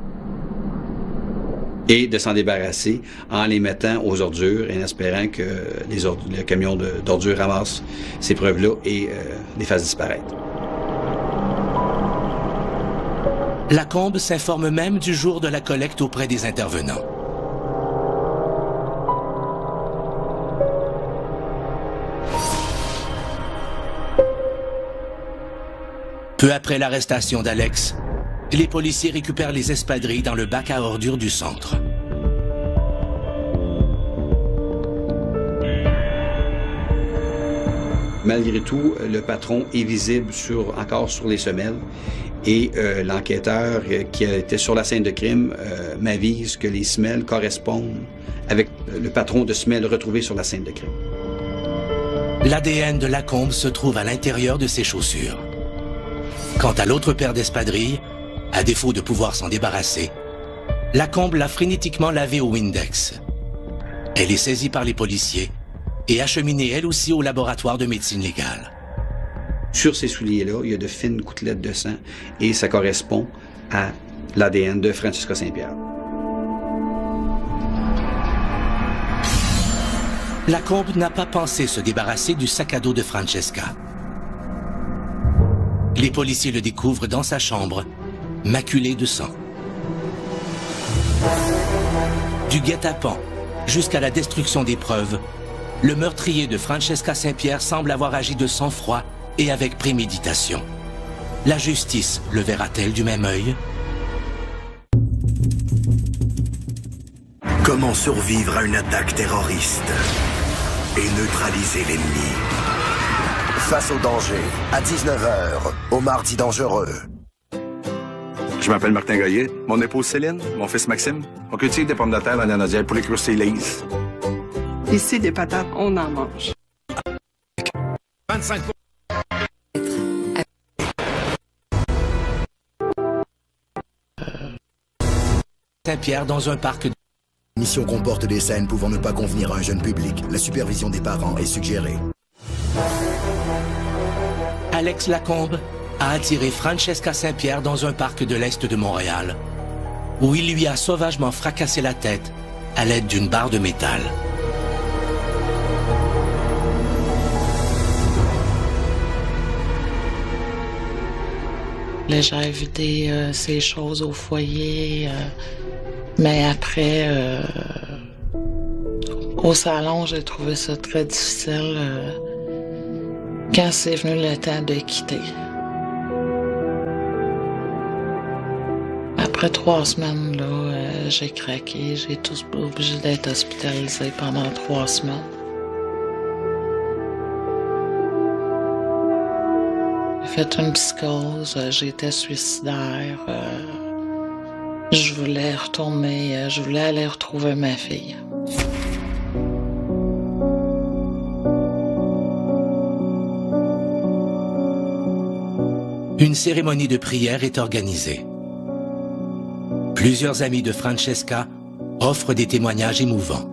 Et de s'en débarrasser en les mettant aux ordures et en espérant que le camion d'ordures ramasse ces preuves-là et les fasse disparaître. Lacombe s'informe même du jour de la collecte auprès des intervenants. Peu après l'arrestation d'Alex, les policiers récupèrent les espadrilles dans le bac à ordures du centre. Malgré tout, le patron est visible encore sur les semelles et l'enquêteur qui était sur la scène de crime m'avise que les semelles correspondent avec le patron de semelles retrouvé sur la scène de crime. L'ADN de Lacombe se trouve à l'intérieur de ses chaussures. Quant à l'autre paire d'espadrilles, à défaut de pouvoir s'en débarrasser, Lacombe l'a frénétiquement lavée au Windex. Elle est saisie par les policiers et acheminée elle aussi au laboratoire de médecine légale. Sur ces souliers-là, il y a de fines gouttelettes de sang et ça correspond à l'ADN de Francesca Saint-Pierre. Lacombe n'a pas pensé se débarrasser du sac à dos de Francesca. Les policiers le découvrent dans sa chambre, maculé de sang. Du guet-apens jusqu'à la destruction des preuves, le meurtrier de Francesca Saint-Pierre semble avoir agi de sang-froid et avec préméditation. La justice le verra-t-elle du même œil? Comment survivre à une attaque terroriste et neutraliser l'ennemi? Face au danger, à 19h, au Mardi Dangereux. Je m'appelle Martin Goyer, mon épouse Céline, mon fils Maxime. On cultive des pommes de terre dans la Nodière pour les crustacés lisses. Ici, des patates, on en mange. 25 Saint-Pierre dans un parc. L'émission comporte des scènes pouvant ne pas convenir à un jeune public. La supervision des parents est suggérée. Alex Lacombe a attiré Francesca Saint-Pierre dans un parc de l'Est de Montréal, où il lui a sauvagement fracassé la tête à l'aide d'une barre de métal. Là, j'ai vidé ces choses au foyer, mais après, au salon, j'ai trouvé ça très difficile quand c'est venu le temps de quitter. Après 3 semaines, là, j'ai craqué. J'ai été obligée d'être hospitalisée pendant 3 semaines. J'ai fait une psychose, j'étais suicidaire. Je voulais retourner, je voulais aller retrouver ma fille. Une cérémonie de prière est organisée. Plusieurs amis de Francesca offrent des témoignages émouvants.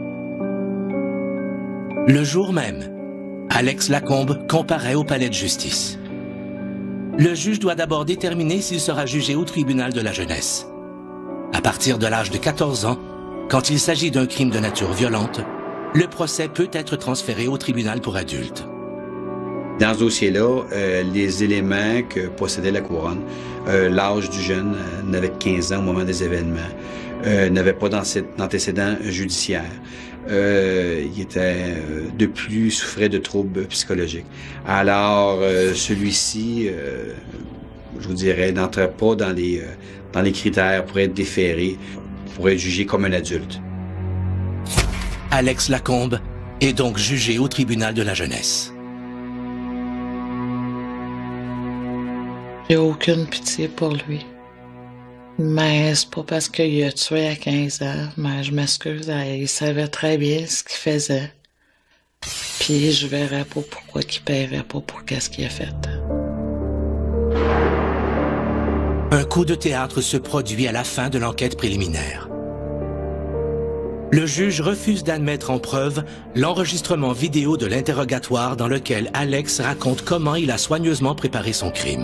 Le jour même, Alex Lacombe comparaît au palais de justice. Le juge doit d'abord déterminer s'il sera jugé au tribunal de la jeunesse. À partir de l'âge de 14 ans, quand il s'agit d'un crime de nature violente, le procès peut être transféré au tribunal pour adultes. Dans ce dossier-là, les éléments que possédait la couronne, l'âge du jeune n'avait que 15 ans au moment des événements, n'avait pas d'antécédents judiciaires. Il était de plus souffrait de troubles psychologiques. Alors, celui-ci, je vous dirais, n'entrait pas dans les critères pour être déféré, pour être jugé comme un adulte. Alex Lacombe est donc jugé au tribunal de la jeunesse. J'ai aucune pitié pour lui. Mais c'est pas parce qu'il a tué à 15 ans, mais je m'excuse, il savait très bien ce qu'il faisait. Puis je verrais pas pourquoi il paierait pas pour qu'est-ce qu'il a fait. Un coup de théâtre se produit à la fin de l'enquête préliminaire. Le juge refuse d'admettre en preuve l'enregistrement vidéo de l'interrogatoire dans lequel Alex raconte comment il a soigneusement préparé son crime.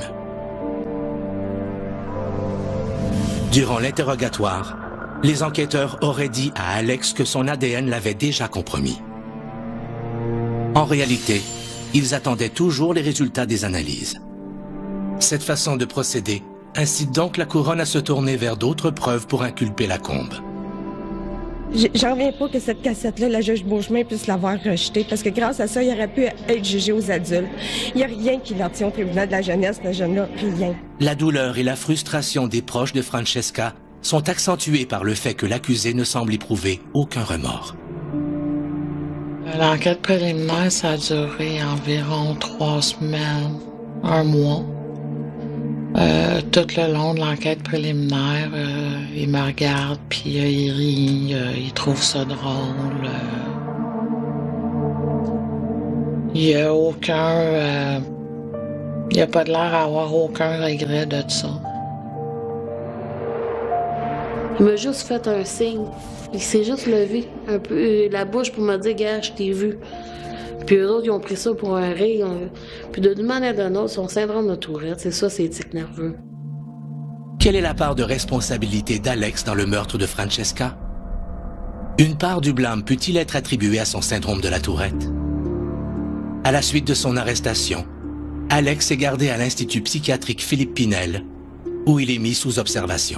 Durant l'interrogatoire, les enquêteurs auraient dit à Alex que son ADN l'avait déjà compromis. En réalité, ils attendaient toujours les résultats des analyses. Cette façon de procéder incite donc la couronne à se tourner vers d'autres preuves pour inculper Lacombe. J'en reviens pas que cette cassette-là, la juge Beauchemin puisse l'avoir rejetée, parce que grâce à ça, il aurait pu être jugé aux adultes. Il n'y a rien qui l'en tient au tribunal de la jeunesse, ce jeune-là, rien. La douleur et la frustration des proches de Francesca sont accentuées par le fait que l'accusé ne semble éprouver aucun remords. L'enquête préliminaire, ça a duré environ 3 semaines, 1 mois. Tout le long de l'enquête préliminaire, il me regarde, puis il rit, il trouve ça drôle. Il n'y a aucun Il n'a pas de l'air d'avoir aucun regret de ça. Il m'a juste fait un signe. Il s'est juste levé un peu la bouche pour me dire « Gars, je t'ai vu ». Puis eux autres, ils ont pris ça pour un rire. Puis d'une manière d'une autre, son syndrome de Tourette, c'est ça, c'est tics nerveux. Quelle est la part de responsabilité d'Alex dans le meurtre de Francesca? Une part du blâme peut-il être attribué à son syndrome de la Tourette? À la suite de son arrestation, Alex est gardé à l'Institut psychiatrique Philippe Pinel, où il est mis sous observation.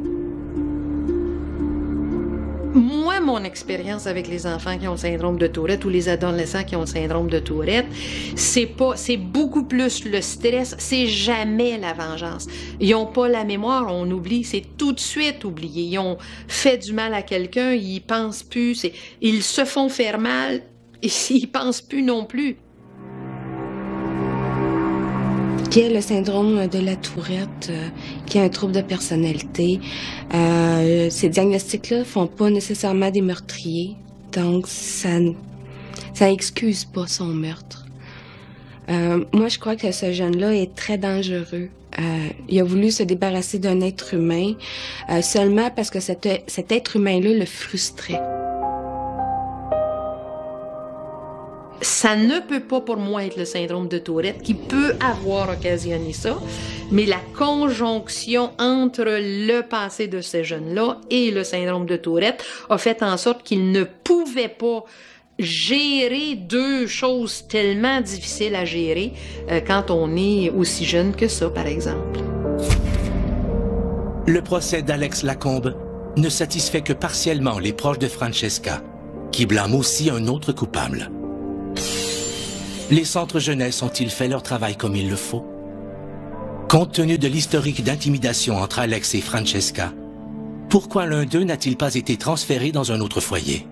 Moi, mon expérience avec les enfants qui ont le syndrome de Tourette ou les adolescents qui ont le syndrome de Tourette, c'est beaucoup plus le stress, c'est jamais la vengeance. Ils n'ont pas la mémoire, on oublie, c'est tout de suite oublié. Ils ont fait du mal à quelqu'un, ils pensent plus, ils se font faire mal, et ils pensent plus non plus. Qui est le syndrome de la Tourette, qui est un trouble de personnalité. Ces diagnostics-là font pas nécessairement des meurtriers, donc ça excuse pas son meurtre. Moi, je crois que ce jeune-là est très dangereux. Il a voulu se débarrasser d'un être humain seulement parce que cet être humain-là le frustrait. Ça ne peut pas pour moi être le syndrome de Tourette qui peut avoir occasionné ça, mais la conjonction entre le passé de ces jeunes-là et le syndrome de Tourette a fait en sorte qu'ils ne pouvaient pas gérer deux choses tellement difficiles à gérer quand on est aussi jeune que ça, par exemple. Le procès d'Alex Lacombe ne satisfait que partiellement les proches de Francesca, qui blâment aussi un autre coupable. Les centres jeunesse ont-ils fait leur travail comme il le faut? Compte tenu de l'historique d'intimidation entre Alex et Francesca, pourquoi l'un d'eux n'a-t-il pas été transféré dans un autre foyer?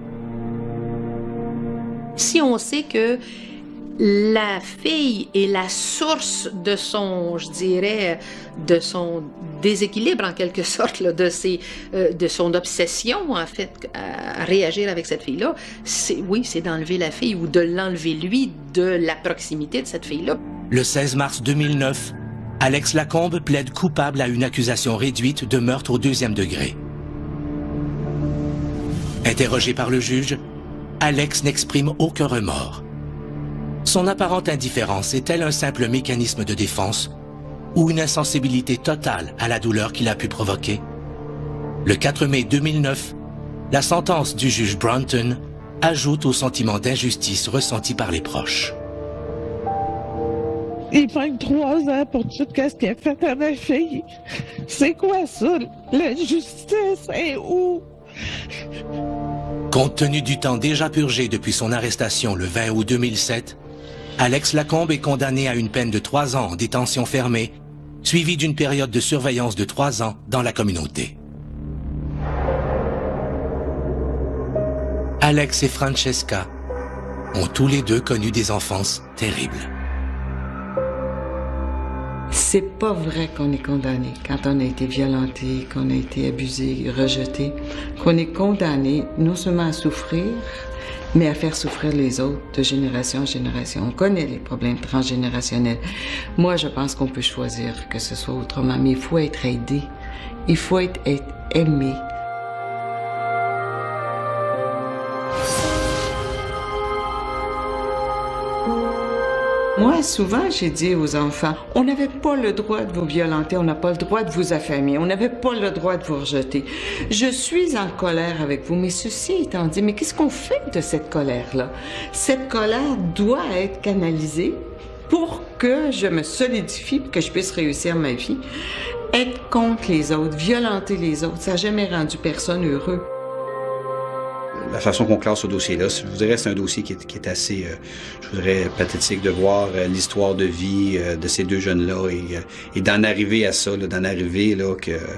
Si on sait que la fille est la source de son, je dirais, de son déséquilibre en quelque sorte, là, de son obsession en fait à réagir avec cette fille-là, c'est d'enlever la fille ou de l'enlever lui de la proximité de cette fille-là. Le 16 mars 2009, Alex Lacombe plaide coupable à une accusation réduite de meurtre au 2e degré. Interrogé par le juge, Alex n'exprime aucun remords. Son apparente indifférence est-elle un simple mécanisme de défense ou une insensibilité totale à la douleur qu'il a pu provoquer? Le 4 mai 2009, la sentence du juge Brunton ajoute au sentiment d'injustice ressenti par les proches. Il prend 3 ans pour tout ce qu'il a fait à ma fille. C'est quoi ça? La justice est où? Compte tenu du temps déjà purgé depuis son arrestation le 20 août 2007, Alex Lacombe est condamné à une peine de 3 ans en détention fermée, suivie d'une période de surveillance de 3 ans dans la communauté. Alex et Francesca ont tous les deux connu des enfances terribles. C'est pas vrai qu'on est condamné quand on a été violenté, qu'on a été abusé, rejeté, qu'on est condamné non seulement à souffrir, mais à faire souffrir les autres de génération en génération. On connaît les problèmes transgénérationnels. Moi, je pense qu'on peut choisir que ce soit autrement, mais il faut être aidé. Il faut être aimé. Moi, souvent, j'ai dit aux enfants, on n'avait pas le droit de vous violenter, on n'a pas le droit de vous affamer, on n'avait pas le droit de vous rejeter. Je suis en colère avec vous, mais ceci étant dit, mais qu'est-ce qu'on fait de cette colère-là? Cette colère doit être canalisée pour que je me solidifie, pour que je puisse réussir ma vie. Être contre les autres, violenter les autres, ça n'a jamais rendu personne heureux. La façon qu'on classe ce dossier-là, je vous dirais, c'est un dossier qui est assez, je vous dirais, pathétique de voir l'histoire de vie de ces deux jeunes-là et d'en arriver à ça, d'en arriver là,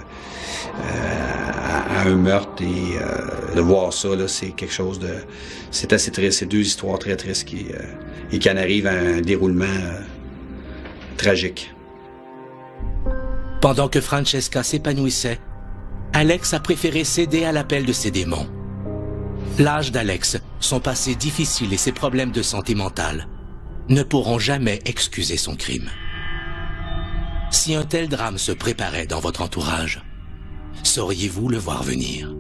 à un meurtre et de voir ça, là, c'est quelque chose de... C'est assez triste, c'est deux histoires très tristes qui en arrivent à un déroulement tragique. Pendant que Francesca s'épanouissait, Alex a préféré céder à l'appel de ses démons. L'âge d'Alex, son passé difficile et ses problèmes de santé mentale ne pourront jamais excuser son crime. Si un tel drame se préparait dans votre entourage, sauriez-vous le voir venir?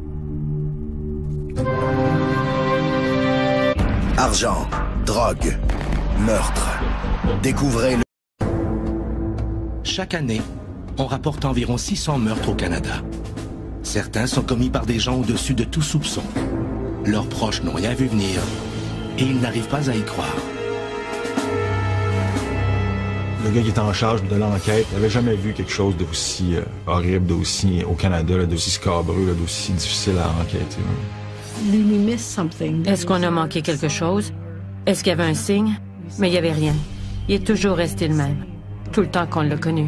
Argent, drogue, meurtre. Découvrez le... Chaque année, on rapporte environ 600 meurtres au Canada. Certains sont commis par des gens au-dessus de tout soupçon. Leurs proches n'ont rien vu venir et ils n'arrivent pas à y croire. Le gars qui était en charge de l'enquête n'avait jamais vu quelque chose d'aussi horrible, d'aussi au Canada, d'aussi scabreux, d'aussi difficile à enquêter. Est-ce qu'on a manqué quelque chose? Est-ce qu'il y avait un signe? Mais il n'y avait rien. Il est toujours resté le même, tout le temps qu'on l'a connu.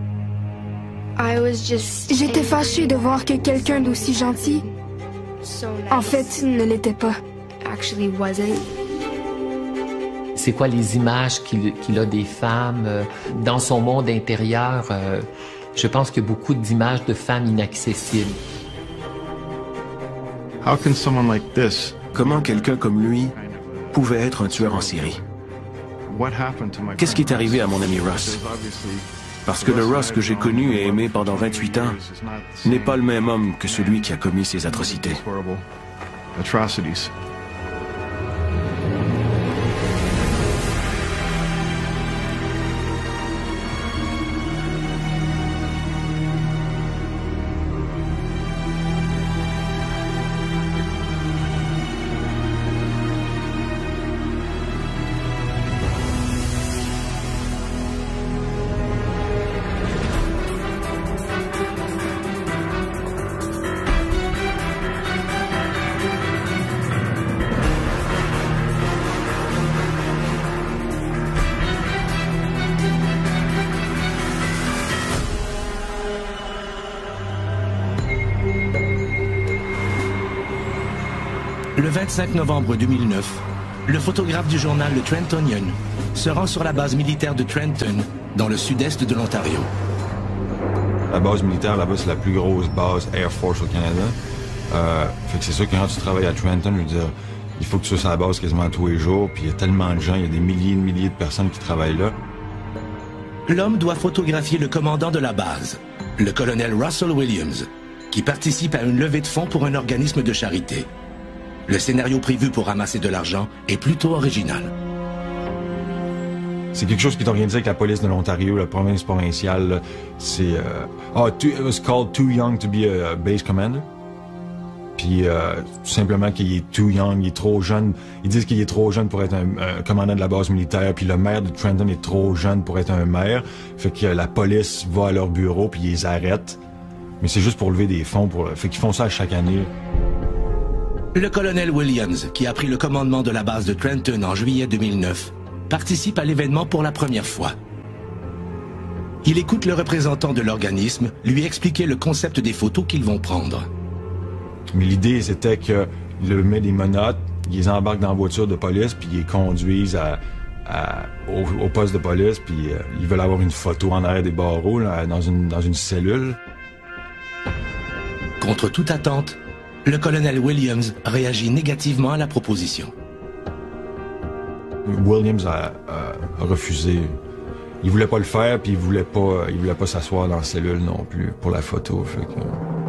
J'étais fâchée de voir que quelqu'un d'aussi gentil, en fait, ne l'était pas. C'est quoi les images qu'il a des femmes dans son monde intérieur? Je pense qu'il y a beaucoup d'images de femmes inaccessibles. Comment quelqu'un comme lui pouvait être un tueur en série? Qu'est-ce qui est arrivé à mon ami Russ? Parce que le Russ que j'ai connu et aimé pendant 28 ans n'est pas le même homme que celui qui a commis ces atrocités. Le 25 novembre 2009, le photographe du journal Le Trentonian se rend sur la base militaire de Trenton, dans le sud-est de l'Ontario. La base militaire, là-bas, c'est la plus grosse base Air Force au Canada. Fait que c'est sûr que quand tu travailles à Trenton, je veux dire, il faut que tu sois sur la base quasiment tous les jours, puis il y a tellement de gens, il y a des milliers de personnes qui travaillent là. L'homme doit photographier le commandant de la base, le colonel Russell Williams, qui participe à une levée de fonds pour un organisme de charité. Le scénario prévu pour ramasser de l'argent est plutôt original. C'est quelque chose qui est organisé avec la police de l'Ontario, la province provinciale. C'est... it was called Too Young to be a base commander. Puis tout simplement qu'il est too young, il est trop jeune. Ils disent qu'il est trop jeune pour être un commandant de la base militaire. Puis le maire de Trenton est trop jeune pour être un maire. Fait que la police va à leur bureau puis ils les arrêtent. Mais c'est juste pour lever des fonds. Fait qu'ils font ça à chaque année. Le colonel Williams, qui a pris le commandement de la base de Trenton en juillet 2009, participe à l'événement pour la première fois. Il écoute le représentant de l'organisme lui expliquer le concept des photos qu'ils vont prendre. Mais l'idée, c'était qu'ils leur mettent des menottes, ils les embarquent dans la voiture de police, puis ils les conduisent au poste de police, puis ils veulent avoir une photo en arrière des barreaux, là, dans une cellule. Contre toute attente, le colonel Williams réagit négativement à la proposition. Williams a refusé. Il voulait pas le faire, puis il voulait pas s'asseoir dans la cellule non plus pour la photo. Fait que...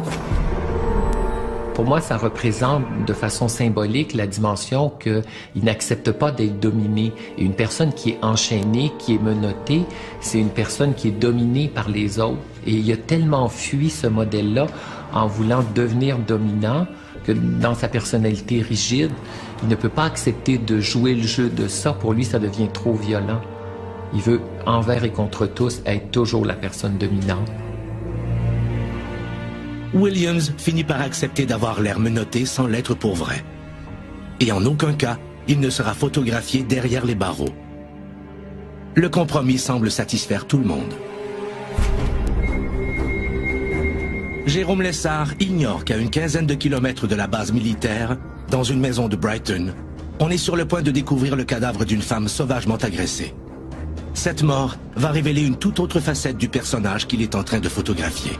Pour moi, ça représente de façon symbolique la dimension qu'il n'accepte pas d'être dominé. Et une personne qui est enchaînée, qui est menottée, c'est une personne qui est dominée par les autres. Et il a tellement fui ce modèle-là en voulant devenir dominant que dans sa personnalité rigide, il ne peut pas accepter de jouer le jeu de ça. Pour lui, ça devient trop violent. Il veut, envers et contre tous, être toujours la personne dominante. Williams finit par accepter d'avoir l'air menotté sans l'être pour vrai. Et en aucun cas, il ne sera photographié derrière les barreaux. Le compromis semble satisfaire tout le monde. Jérôme Lessard ignore qu'à une quinzaine de kilomètres de la base militaire, dans une maison de Brighton, on est sur le point de découvrir le cadavre d'une femme sauvagement agressée. Cette mort va révéler une toute autre facette du personnage qu'il est en train de photographier.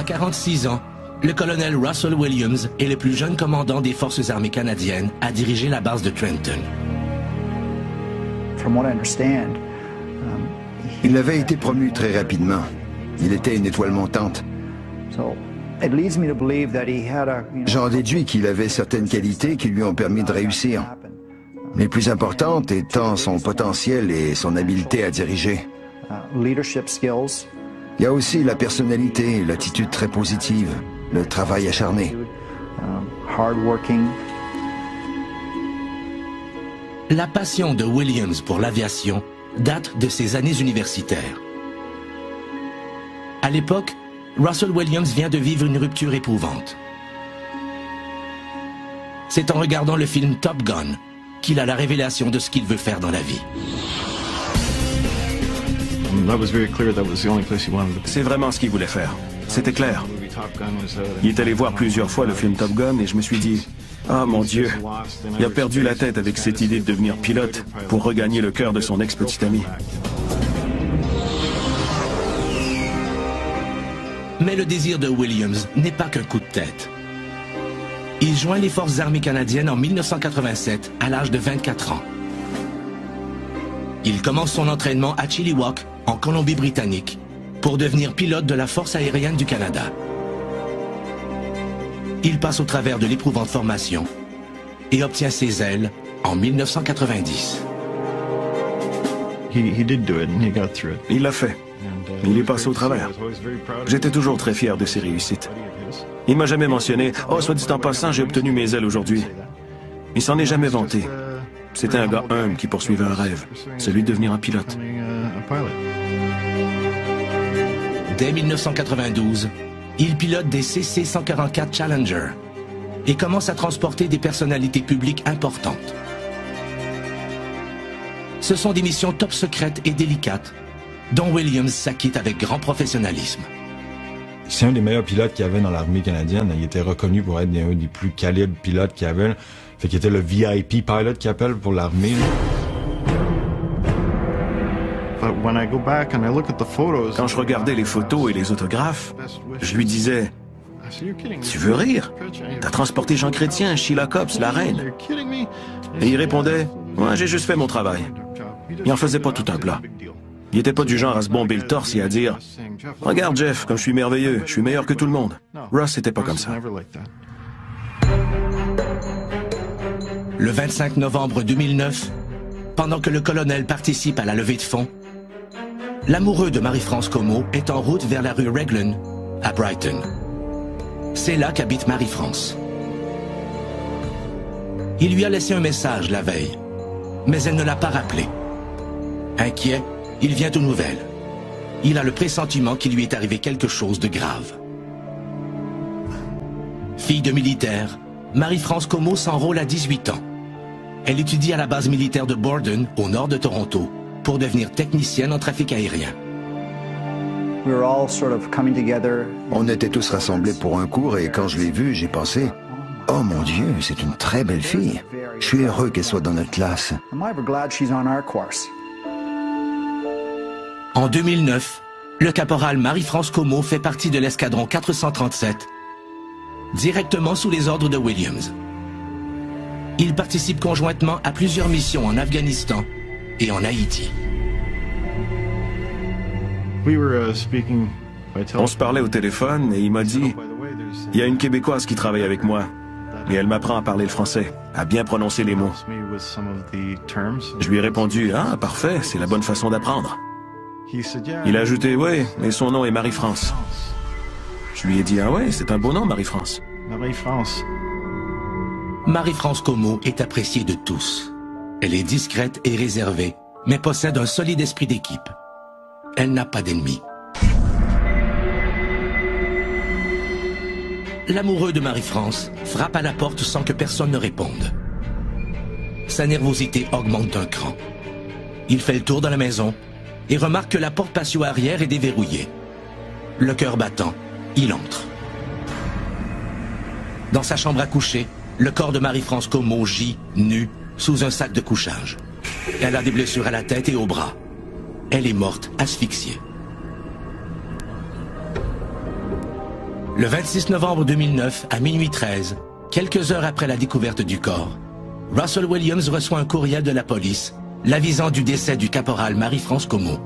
46 ans, le colonel Russell Williams est le plus jeune commandant des Forces armées canadiennes à diriger la base de Trenton. Il avait été promu très rapidement. Il était une étoile montante. J'en déduis qu'il avait certaines qualités qui lui ont permis de réussir. Les plus importantes étant son potentiel et son habileté à diriger. Il y a aussi la personnalité, l'attitude très positive, le travail acharné. La passion de Williams pour l'aviation date de ses années universitaires. À l'époque, Russell Williams vient de vivre une rupture éprouvante. C'est en regardant le film Top Gun qu'il a la révélation de ce qu'il veut faire dans la vie. C'est vraiment ce qu'il voulait faire. C'était clair. Il est allé voir plusieurs fois le film Top Gun et je me suis dit, ah mon Dieu, il a perdu la tête avec cette idée de devenir pilote pour regagner le cœur de son ex-petite amie. Mais le désir de Williams n'est pas qu'un coup de tête. Il joint les Forces armées canadiennes en 1987 à l'âge de 24 ans. Il commence son entraînement à Chilliwack, en Colombie-Britannique, pour devenir pilote de la Force aérienne du Canada. Il passe au travers de l'éprouvante formation et obtient ses ailes en 1990. Il l'a fait. Il est passé au travers. J'étais toujours très fier de ses réussites. Il m'a jamais mentionné « Oh, soit dit en passant, j'ai obtenu mes ailes aujourd'hui. » Il s'en est jamais vanté. C'était un gars humble qui poursuivait un rêve, celui de devenir un pilote. Dès 1992, il pilote des CC-144 Challenger et commence à transporter des personnalités publiques importantes. Ce sont des missions top secrètes et délicates dont Williams s'acquitte avec grand professionnalisme. C'est un des meilleurs pilotes qu'il y avait dans l'armée canadienne. Il était reconnu pour être un des plus calibres pilotes qu'il y avait. Fait qu'il était le VIP pilot qu'il appelle pour l'armée. Quand je regardais les photos et les autographes, je lui disais « Tu veux rire? T'as transporté Jean Chrétien, Sheila Copps, la reine. » Et il répondait « Ouais, j'ai juste fait mon travail. » Il en faisait pas tout un plat. Il était pas du genre à se bomber le torse et à dire « Regarde Jeff, comme je suis merveilleux, je suis meilleur que tout le monde. » Russ était pas comme ça. Le 25 novembre 2009, pendant que le colonel participe à la levée de fonds, l'amoureux de Marie-France Comeau est en route vers la rue Raglan, à Brighton. C'est là qu'habite Marie-France. Il lui a laissé un message la veille, mais elle ne l'a pas rappelé. Inquiet, il vient aux nouvelles. Il a le pressentiment qu'il lui est arrivé quelque chose de grave. Fille de militaire, Marie-France Comeau s'enrôle à 18 ans. Elle étudie à la base militaire de Borden, au nord de Toronto, pour devenir technicienne en trafic aérien. On était tous rassemblés pour un cours et quand je l'ai vue, j'ai pensé « Oh mon Dieu, c'est une très belle fille. Je suis heureux qu'elle soit dans notre classe. » En 2009, le caporal Marie-France Comeau fait partie de l'escadron 437, directement sous les ordres de Williams. Il participe conjointement à plusieurs missions en Afghanistan et en Haïti. On se parlait au téléphone et il m'a dit « Il y a une Québécoise qui travaille avec moi et elle m'apprend à parler le français, à bien prononcer les mots. » Je lui ai répondu « Ah, parfait, c'est la bonne façon d'apprendre. » Il a ajouté « Oui, mais son nom est Marie-France. » Je lui ai dit « Ah ouais, c'est un beau nom, Marie-France. » Marie-France Comeau est appréciée de tous. Elle est discrète et réservée, mais possède un solide esprit d'équipe. Elle n'a pas d'ennemis. L'amoureux de Marie-France frappe à la porte sans que personne ne réponde. Sa nervosité augmente d'un cran. Il fait le tour de la maison et remarque que la porte patio arrière est déverrouillée. Le cœur battant, il entre. Dans sa chambre à coucher, le corps de Marie-France Comeau gît, nu, sous un sac de couchage. Elle a des blessures à la tête et aux bras. Elle est morte asphyxiée. Le 26 novembre 2009, à minuit 13, quelques heures après la découverte du corps, Russell Williams reçoit un courriel de la police l'avisant du décès du caporal Marie-France Comeau.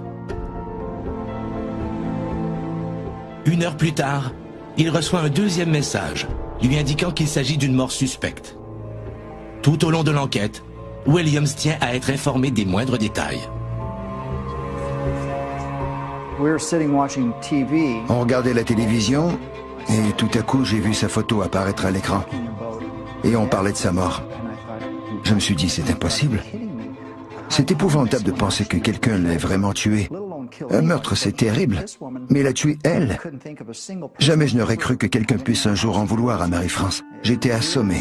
Une heure plus tard, il reçoit un deuxième message lui indiquant qu'il s'agit d'une mort suspecte. Tout au long de l'enquête, Williams tient à être informé des moindres détails. On regardait la télévision et tout à coup j'ai vu sa photo apparaître à l'écran. Et on parlait de sa mort. Je me suis dit c'est impossible. C'est épouvantable de penser que quelqu'un l'ait vraiment tué. Un meurtre c'est terrible, mais la tuer elle. Jamais je n'aurais cru que quelqu'un puisse un jour en vouloir à Marie-France. J'étais assommé.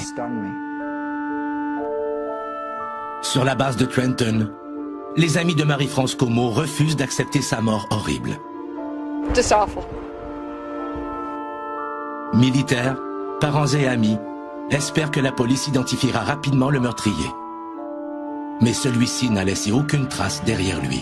Sur la base de Trenton, les amis de Marie-France Comeau refusent d'accepter sa mort horrible. Militaires, parents et amis espèrent que la police identifiera rapidement le meurtrier. Mais celui-ci n'a laissé aucune trace derrière lui.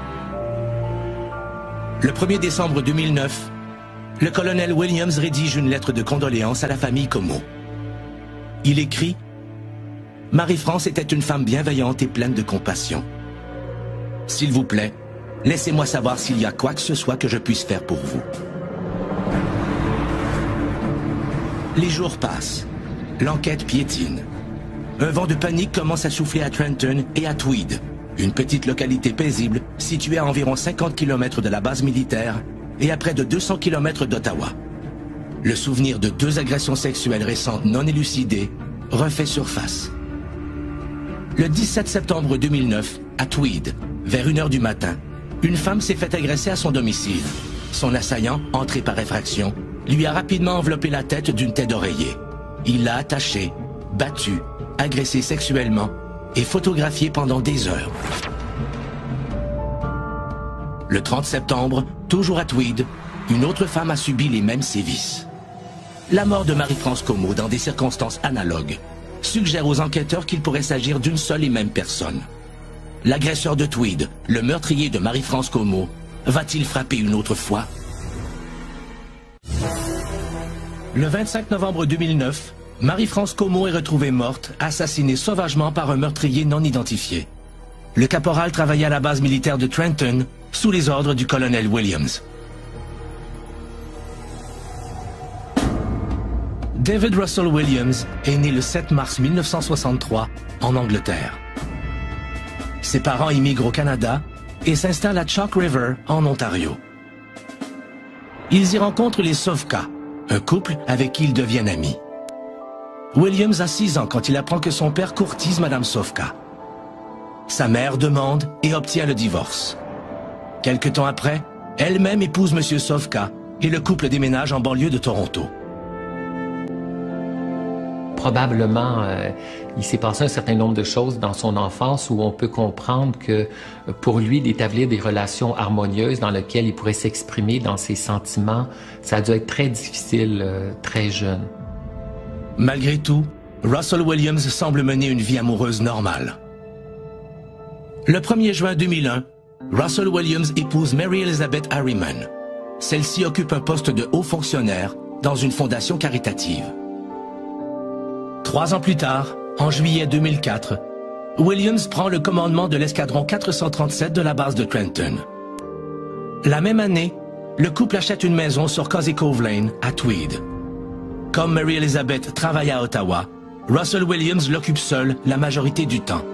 Le 1er décembre 2009, le colonel Williams rédige une lettre de condoléances à la famille Comeau. Il écrit « Marie-France était une femme bienveillante et pleine de compassion. S'il vous plaît, laissez-moi savoir s'il y a quoi que ce soit que je puisse faire pour vous. » Les jours passent. L'enquête piétine. Un vent de panique commence à souffler à Trenton et à Tweed, une petite localité paisible située à environ 50 km de la base militaire et à près de 200 km d'Ottawa. Le souvenir de 2 agressions sexuelles récentes non élucidées refait surface. Le 17 septembre 2009, à Tweed, vers 1 h du matin, une femme s'est fait agresser à son domicile. Son assaillant, entré par effraction, lui a rapidement enveloppé la tête d'une tête d'oreiller. Il l'a attachée, battue, agressée sexuellement et photographiée pendant des heures. Le 30 septembre, toujours à Tweed, une autre femme a subi les mêmes sévices. La mort de Marie-France Comeau dans des circonstances analogues suggère aux enquêteurs qu'il pourrait s'agir d'une seule et même personne. L'agresseur de Tweed, le meurtrier de Marie-France Comeau, va-t-il frapper une autre fois? Le 25 novembre 2009, Marie-France Comeau est retrouvée morte, assassinée sauvagement par un meurtrier non identifié. Le caporal travaillait à la base militaire de Trenton, sous les ordres du colonel Williams. David Russell Williams est né le 7 mars 1963 en Angleterre. Ses parents immigrent au Canada et s'installent à Chalk River, en Ontario. Ils y rencontrent les Sofka, un couple avec qui ils deviennent amis. Williams a 6 ans quand il apprend que son père courtise Madame Sofka. Sa mère demande et obtient le divorce. Quelque temps après, elle-même épouse Monsieur Sofka et le couple déménage en banlieue de Toronto. Probablement, il s'est passé un certain nombre de choses dans son enfance où on peut comprendre que pour lui, d'établir des relations harmonieuses dans lesquelles il pourrait s'exprimer dans ses sentiments, ça a dû être très difficile, très jeune. Malgré tout, Russell Williams semble mener une vie amoureuse normale. Le 1er juin 2001, Russell Williams épouse Mary Elizabeth Harriman. Celle-ci occupe un poste de haut fonctionnaire dans une fondation caritative. 3 ans plus tard, en juillet 2004, Williams prend le commandement de l'escadron 437 de la base de Trenton. La même année, le couple achète une maison sur Causey Cove Lane, à Tweed. Comme Mary Elizabeth travaille à Ottawa, Russell Williams l'occupe seul la majorité du temps.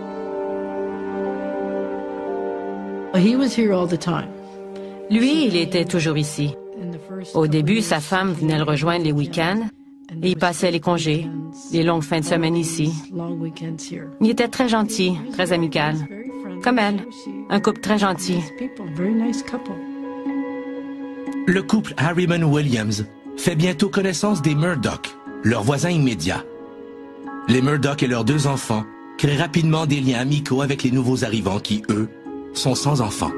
Lui, il était toujours ici. Au début, sa femme venait le rejoindre les week-ends et il passait les congés, les longues fins de semaine ici. Il était très gentil, très amical. Comme elle, un couple très gentil. Le couple Harriman-Williams fait bientôt connaissance des Murdoch, leurs voisins immédiats. Les Murdoch et leurs 2 enfants créent rapidement des liens amicaux avec les nouveaux arrivants qui, eux, sont sans enfants.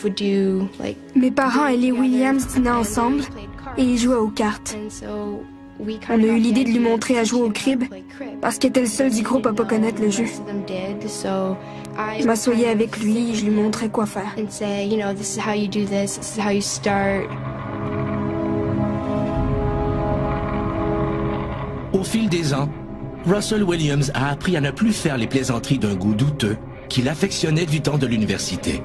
Mes parents et les Williams dînaient ensemble et ils jouaient aux cartes. On a eu l'idée de lui montrer à jouer au crib, parce qu'il était le seul du groupe à pas connaître le jeu. Je m'assoyais avec lui et je lui montrais quoi faire. Au fil des ans, Russell Williams a appris à ne plus faire les plaisanteries d'un goût douteux qu'il affectionnait du temps de l'université.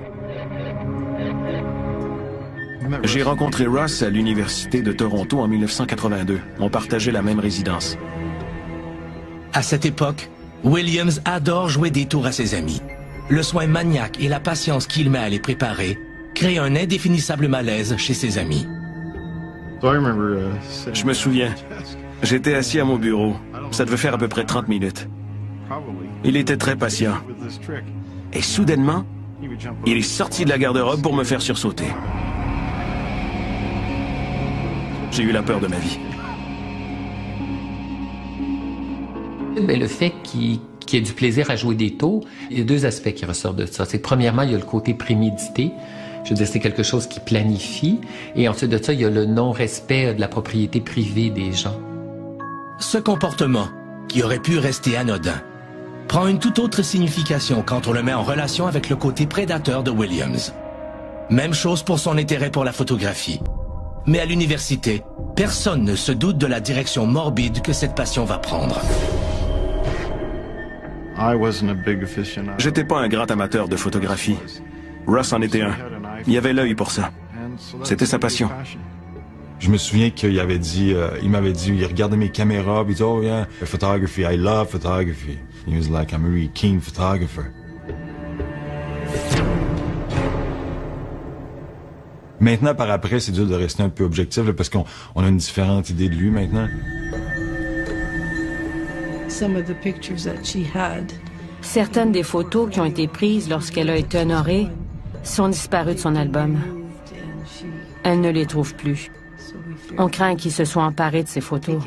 J'ai rencontré Ross à l'Université de Toronto en 1982. On partageait la même résidence. À cette époque, Williams adore jouer des tours à ses amis. Le soin maniaque et la patience qu'il met à les préparer créent un indéfinissable malaise chez ses amis. Je me souviens. J'étais assis à mon bureau. Ça devait faire à peu près 30 minutes. Il était très patient. Et soudainement, il est sorti de la garde-robe pour me faire sursauter. J'ai eu la peur de ma vie. Le fait qu'il y ait du plaisir à jouer des tours, il y a deux aspects qui ressortent de ça. C'est que premièrement, il y a le côté prémédité. Je veux dire, c'est quelque chose qui planifie. Et ensuite de ça, il y a le non-respect de la propriété privée des gens. Ce comportement, qui aurait pu rester anodin, prend une toute autre signification quand on le met en relation avec le côté prédateur de Williams. Même chose pour son intérêt pour la photographie. Mais à l'université, personne ne se doute de la direction morbide que cette passion va prendre. J'étais pas un grand amateur de photographie. Russ en était un. Il avait l'œil pour ça. C'était sa passion. Je me souviens qu'il m'avait dit, il regardait mes caméras, puis il dit, oh yeah, photography, I love photography. He was like, I'm a really keen photographer. Maintenant, par après, c'est dur de rester un peu objectif, là, parce qu'on a une différente idée de lui maintenant. Certaines des photos qui ont été prises lorsqu'elle a été honorée sont disparues de son album. Elle ne les trouve plus. On craint qu'il se soit emparé de ces photos.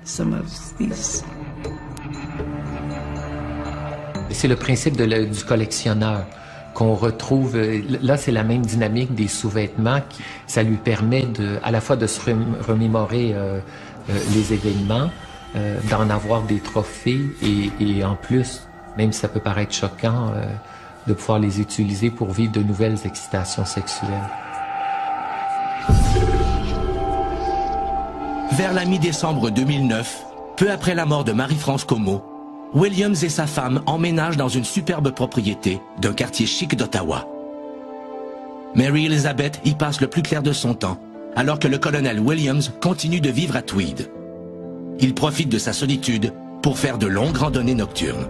C'est le principe du collectionneur qu'on retrouve. Là, c'est la même dynamique des sous-vêtements. Ça lui permet à la fois de se remémorer les événements, d'en avoir des trophées et en plus, même si ça peut paraître choquant, de pouvoir les utiliser pour vivre de nouvelles excitations sexuelles. Vers la mi-décembre 2009, peu après la mort de Marie-France Comeau, Williams et sa femme emménagent dans une superbe propriété d'un quartier chic d'Ottawa. Mary Elizabeth y passe le plus clair de son temps, alors que le colonel Williams continue de vivre à Tweed. Il profite de sa solitude pour faire de longues randonnées nocturnes.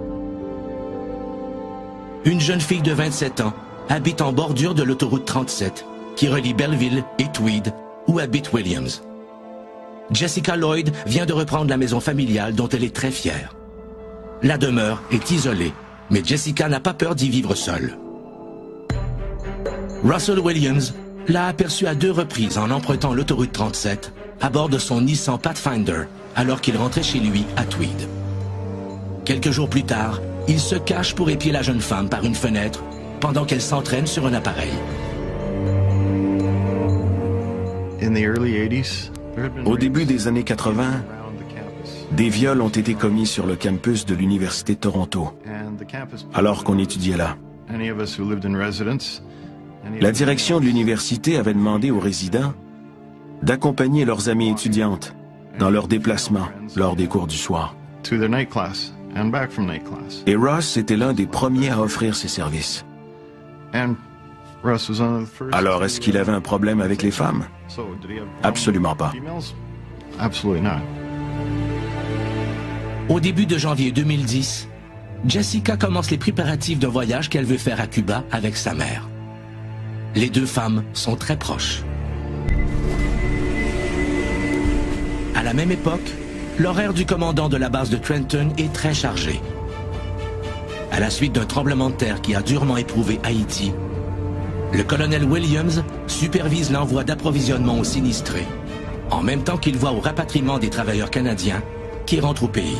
Une jeune fille de 27 ans habite en bordure de l'autoroute 37, qui relie Belleville et Tweed, où habite Williams. Jessica Lloyd vient de reprendre la maison familiale dont elle est très fière. La demeure est isolée, mais Jessica n'a pas peur d'y vivre seule. Russell Williams l'a aperçue à 2 reprises en empruntant l'autoroute 37 à bord de son Nissan Pathfinder alors qu'il rentrait chez lui à Tweed. Quelques jours plus tard, il se cache pour épier la jeune femme par une fenêtre pendant qu'elle s'entraîne sur un appareil. Au début des années 80, des viols ont été commis sur le campus de l'Université de Toronto, alors qu'on étudiait là. La direction de l'université avait demandé aux résidents d'accompagner leurs amies étudiantes dans leurs déplacements lors des cours du soir. Et Ross était l'un des premiers à offrir ces services. Alors, est-ce qu'il avait un problème avec les femmes? Absolument pas. Au début de janvier 2010, Jessica commence les préparatifs d'un voyage qu'elle veut faire à Cuba avec sa mère. Les 2 femmes sont très proches. À la même époque, l'horaire du commandant de la base de Trenton est très chargé. À la suite d'un tremblement de terre qui a durement éprouvé Haïti, le colonel Williams supervise l'envoi d'approvisionnement aux sinistrés, en même temps qu'il voit au rapatriement des travailleurs canadiens qui rentrent au pays.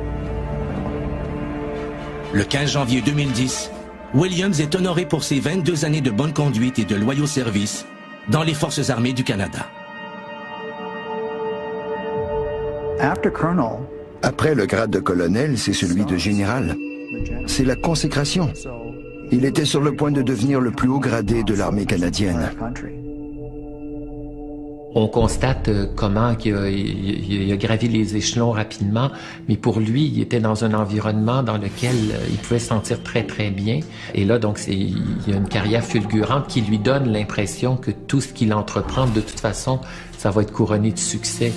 Le 15 janvier 2010, Williams est honoré pour ses 22 années de bonne conduite et de loyaux services dans les Forces armées du Canada. Après le grade de colonel, c'est celui de général. C'est la consécration. Il était sur le point de devenir le plus haut gradé de l'armée canadienne. On constate comment il a gravi les échelons rapidement, mais pour lui, il était dans un environnement dans lequel il pouvait se sentir très, très bien. Et là, donc, il y a une carrière fulgurante qui lui donne l'impression que tout ce qu'il entreprend, de toute façon, ça va être couronné de succès.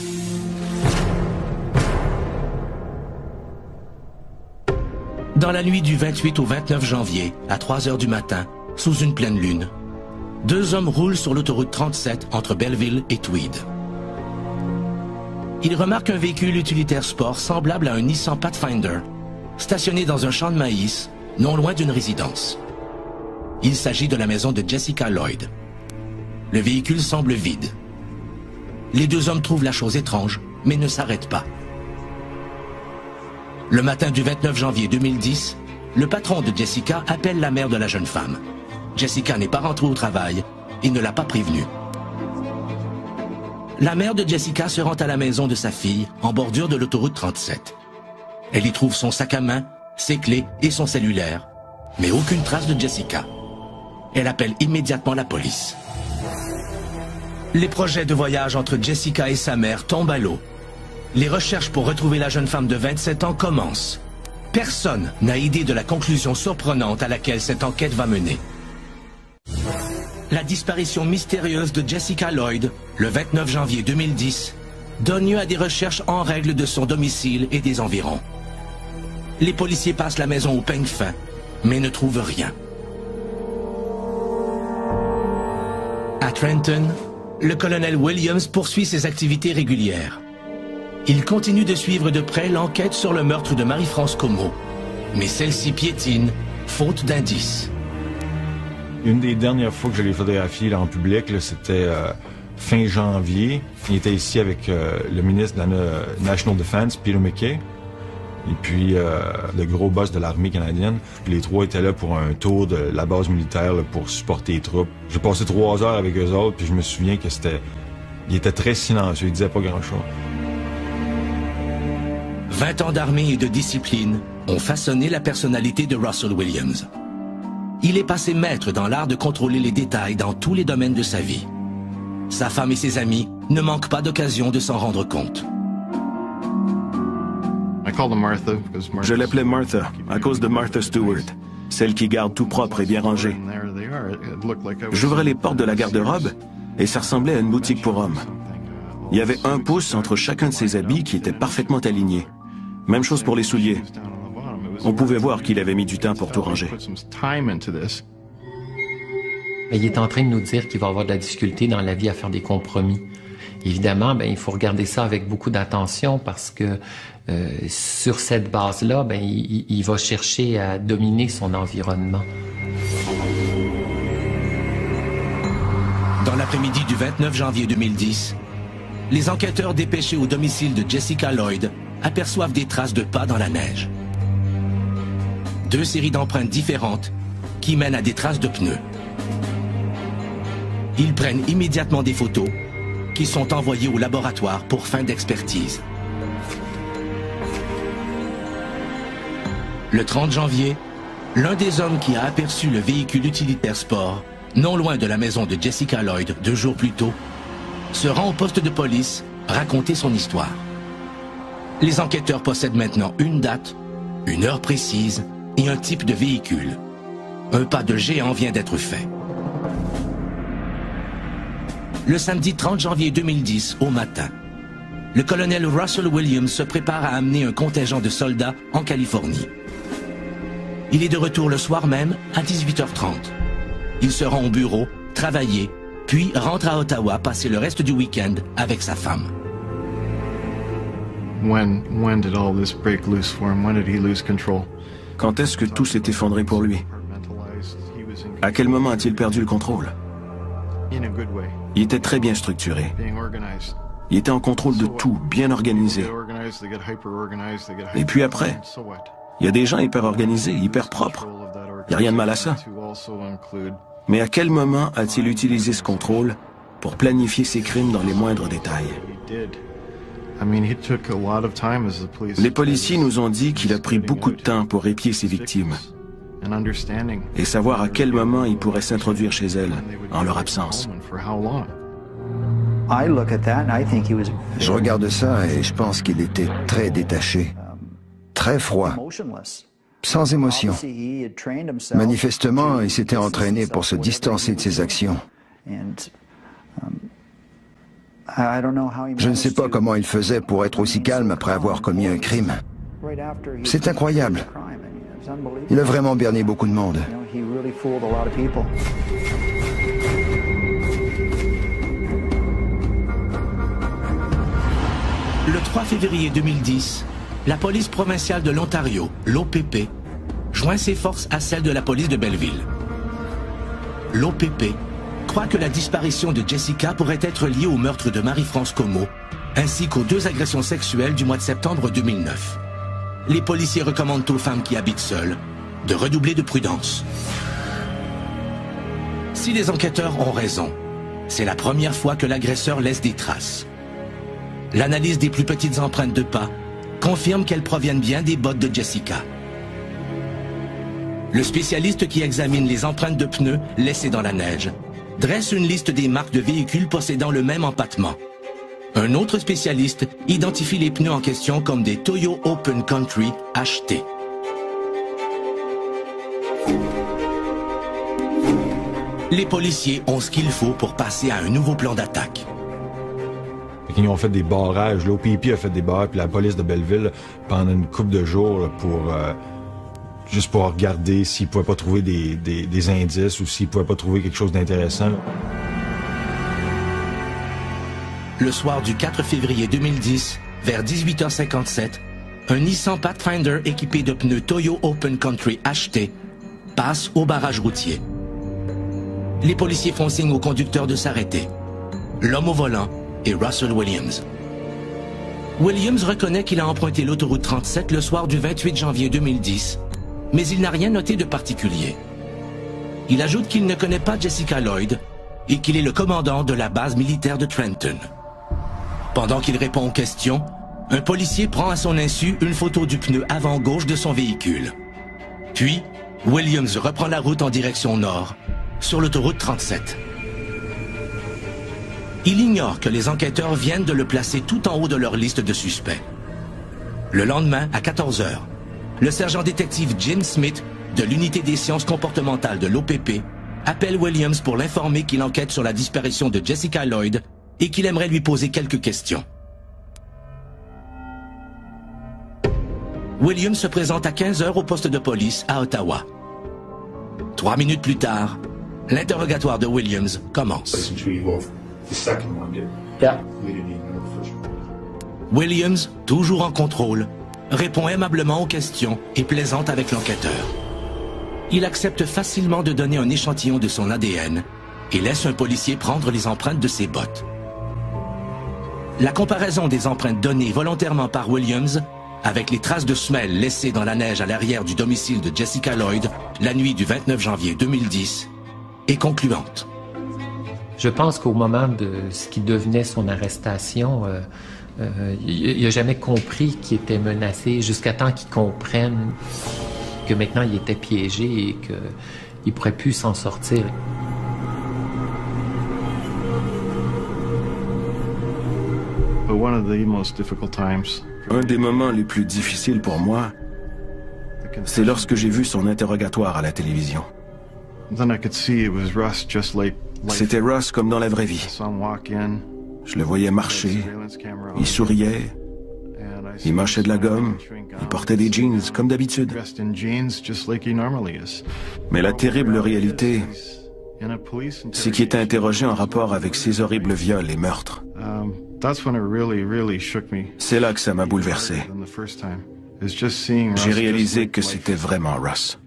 Dans la nuit du 28 au 29 janvier, à 3 heures du matin, sous une pleine lune, 2 hommes roulent sur l'autoroute 37 entre Belleville et Tweed. Ils remarquent un véhicule utilitaire sport semblable à un Nissan Pathfinder, stationné dans un champ de maïs, non loin d'une résidence. Il s'agit de la maison de Jessica Lloyd. Le véhicule semble vide. Les 2 hommes trouvent la chose étrange, mais ne s'arrêtent pas. Le matin du 29 janvier 2010, le patron de Jessica appelle la mère de la jeune femme. Jessica n'est pas rentrée au travail et ne l'a pas prévenue. La mère de Jessica se rend à la maison de sa fille, en bordure de l'autoroute 37. Elle y trouve son sac à main, ses clés et son cellulaire, mais aucune trace de Jessica. Elle appelle immédiatement la police. Les projets de voyage entre Jessica et sa mère tombent à l'eau. Les recherches pour retrouver la jeune femme de 27 ans commencent. Personne n'a idée de la conclusion surprenante à laquelle cette enquête va mener. La disparition mystérieuse de Jessica Lloyd, le 29 janvier 2010, donne lieu à des recherches en règle de son domicile et des environs. Les policiers passent la maison au peigne fin, mais ne trouvent rien. À Trenton, le colonel Williams poursuit ses activités régulières. Il continue de suivre de près l'enquête sur le meurtre de Marie-France Comeau, mais celle-ci piétine, faute d'indices. Une des dernières fois que je l'ai photographié en public, c'était fin janvier. Il était ici avec le ministre de la National Defense, Peter MacKay, et puis le gros boss de l'armée canadienne. Puis les 3 étaient là pour un tour de la base militaire là, pour supporter les troupes. J'ai passé 3 heures avec eux autres, puis je me souviens que il était très silencieux, il disait pas grand-chose. 20 ans d'armée et de discipline ont façonné la personnalité de Russell Williams. Il est passé maître dans l'art de contrôler les détails dans tous les domaines de sa vie. Sa femme et ses amis ne manquent pas d'occasion de s'en rendre compte. Je l'appelais Martha à cause de Martha Stewart, celle qui garde tout propre et bien rangé. J'ouvrais les portes de la garde-robe et ça ressemblait à une boutique pour hommes. Il y avait 1 pouce entre chacun de ses habits qui étaient parfaitement alignés. Même chose pour les souliers. On pouvait voir qu'il avait mis du temps pour tout ranger. Il est en train de nous dire qu'il va avoir de la difficulté dans la vie à faire des compromis. Évidemment, il faut regarder ça avec beaucoup d'attention parce que sur cette base-là, il va chercher à dominer son environnement. Dans l'après-midi du 29 janvier 2010, les enquêteurs dépêchés au domicile de Jessica Lloyd aperçoivent des traces de pas dans la neige. 2 séries d'empreintes différentes qui mènent à des traces de pneus. Ils prennent immédiatement des photos qui sont envoyées au laboratoire pour fin d'expertise. Le 30 janvier, l'un des hommes qui a aperçu le véhicule utilitaire sport, non loin de la maison de Jessica Lloyd 2 jours plus tôt, se rend au poste de police raconter son histoire. Les enquêteurs possèdent maintenant une date, une heure précise et un type de véhicule. Un pas de géant vient d'être fait. Le samedi 30 janvier 2010, au matin, le colonel Russell Williams se prépare à amener un contingent de soldats en Californie. Il est de retour le soir même à 18h30. Il se rend au bureau, travailler, puis rentre à Ottawa passer le reste du week-end avec sa femme. Quand est-ce que tout s'est effondré pour lui? À quel moment a-t-il perdu le contrôle? Il était très bien structuré. Il était en contrôle de tout, bien organisé. Et puis après, il y a des gens hyper organisés, hyper propres. Il n'y a rien de mal à ça. Mais à quel moment a-t-il utilisé ce contrôle pour planifier ses crimes dans les moindres détails? Les policiers nous ont dit qu'il a pris beaucoup de temps pour épier ses victimes et savoir à quel moment il pourrait s'introduire chez elles en leur absence. Je regarde ça et je pense qu'il était très détaché, très froid, sans émotion. Manifestement, il s'était entraîné pour se distancer de ses actions. Je ne sais pas comment il faisait pour être aussi calme après avoir commis un crime. C'est incroyable. Il a vraiment berné beaucoup de monde. Le 3 février 2010, la police provinciale de l'Ontario, l'OPP, joint ses forces à celles de la police de Belleville. L'OPP croit que la disparition de Jessica pourrait être liée au meurtre de Marie-France Comeau, ainsi qu'aux 2 agressions sexuelles du mois de septembre 2009. Les policiers recommandent aux femmes qui habitent seules de redoubler de prudence. Si les enquêteurs ont raison, c'est la première fois que l'agresseur laisse des traces. L'analyse des plus petites empreintes de pas confirme qu'elles proviennent bien des bottes de Jessica. Le spécialiste qui examine les empreintes de pneus laissées dans la neige dresse une liste des marques de véhicules possédant le même empattement. Un autre spécialiste identifie les pneus en question comme des Toyo Open Country HT. Les policiers ont ce qu'il faut pour passer à un nouveau plan d'attaque. Ils ont fait des barrages, l'OPP a fait des barrages, puis la police de Belleville, pendant une couple de jours, là, juste pour regarder s'ils ne pouvaient pas trouver des indices ou s'ils ne pouvaient pas trouver quelque chose d'intéressant. Le soir du 4 février 2010, vers 18h57, un Nissan Pathfinder équipé de pneus Toyo Open Country HT passe au barrage routier. Les policiers font signe au conducteur de s'arrêter. L'homme au volant est Russell Williams. Williams reconnaît qu'il a emprunté l'autoroute 37 le soir du 28 janvier 2010, mais il n'a rien noté de particulier. Il ajoute qu'il ne connaît pas Jessica Lloyd et qu'il est le commandant de la base militaire de Trenton. Pendant qu'il répond aux questions, un policier prend à son insu une photo du pneu avant gauche de son véhicule. Puis, Williams reprend la route en direction nord, sur l'autoroute 37. Il ignore que les enquêteurs viennent de le placer tout en haut de leur liste de suspects. Le lendemain, à 14h, le sergent détective Jim Smith, de l'unité des sciences comportementales de l'OPP, appelle Williams pour l'informer qu'il enquête sur la disparition de Jessica Lloyd et qu'il aimerait lui poser quelques questions. Williams se présente à 15h au poste de police à Ottawa. 3 minutes plus tard, l'interrogatoire de Williams commence. Williams, toujours en contrôle, répond aimablement aux questions et plaisante avec l'enquêteur. Il accepte facilement de donner un échantillon de son ADN et laisse un policier prendre les empreintes de ses bottes. La comparaison des empreintes données volontairement par Williams avec les traces de semelles laissées dans la neige à l'arrière du domicile de Jessica Lloyd la nuit du 29 janvier 2010 est concluante. Je pense qu'au moment de ce qui devenait son arrestation, il n'a jamais compris qu'il était menacé jusqu'à temps qu'il comprenne que maintenant il était piégé et qu'il ne pourrait plus s'en sortir. Un des moments les plus difficiles pour moi, c'est lorsque j'ai vu son interrogatoire à la télévision. C'était Russ comme dans la vraie vie. Je le voyais marcher, il souriait, il mâchait de la gomme, il portait des jeans comme d'habitude. Mais la terrible réalité, c'est qu'il était interrogé en rapport avec ces horribles viols et meurtres. C'est là que ça m'a bouleversé. J'ai réalisé que c'était vraiment Russ.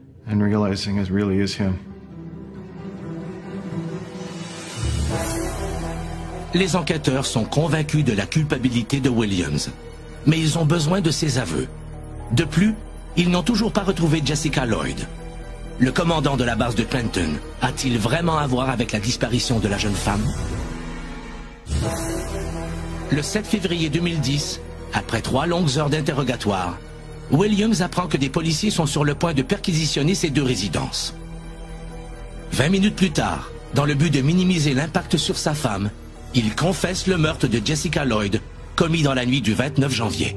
Les enquêteurs sont convaincus de la culpabilité de Williams, mais ils ont besoin de ses aveux. De plus, ils n'ont toujours pas retrouvé Jessica Lloyd. Le commandant de la base de Trenton a-t-il vraiment à voir avec la disparition de la jeune femme? Le 7 février 2010, après 3 longues heures d'interrogatoire, Williams apprend que des policiers sont sur le point de perquisitionner ses 2 résidences. 20 minutes plus tard, dans le but de minimiser l'impact sur sa femme, il confesse le meurtre de Jessica Lloyd, commis dans la nuit du 29 janvier.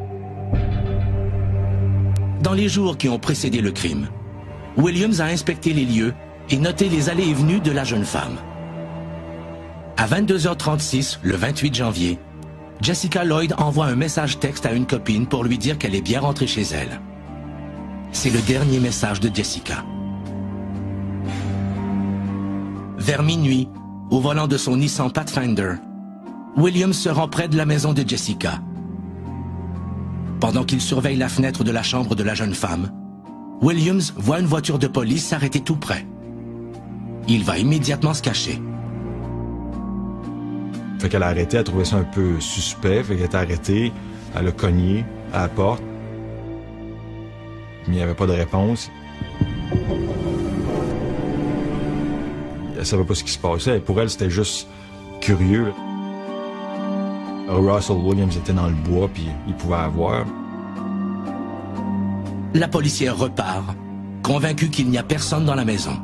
Dans les jours qui ont précédé le crime, Williams a inspecté les lieux et noté les allées et venues de la jeune femme. À 22h36, le 28 janvier, Jessica Lloyd envoie un message texte à une copine pour lui dire qu'elle est bien rentrée chez elle. C'est le dernier message de Jessica. Vers minuit, au volant de son Nissan Pathfinder, Williams se rend près de la maison de Jessica. Pendant qu'il surveille la fenêtre de la chambre de la jeune femme, Williams voit une voiture de police s'arrêter tout près. Il va immédiatement se cacher. Fait qu'elle a arrêté, elle trouvait ça un peu suspect, fait qu'elle est arrêtée, elle a cogné à la porte, mais il n'y avait pas de réponse. Elle savait pas ce qui se passait, pour elle c'était juste curieux. Russell Williams était dans le bois, puis il pouvait avoir. La policière repart, convaincue qu'il n'y a personne dans la maison.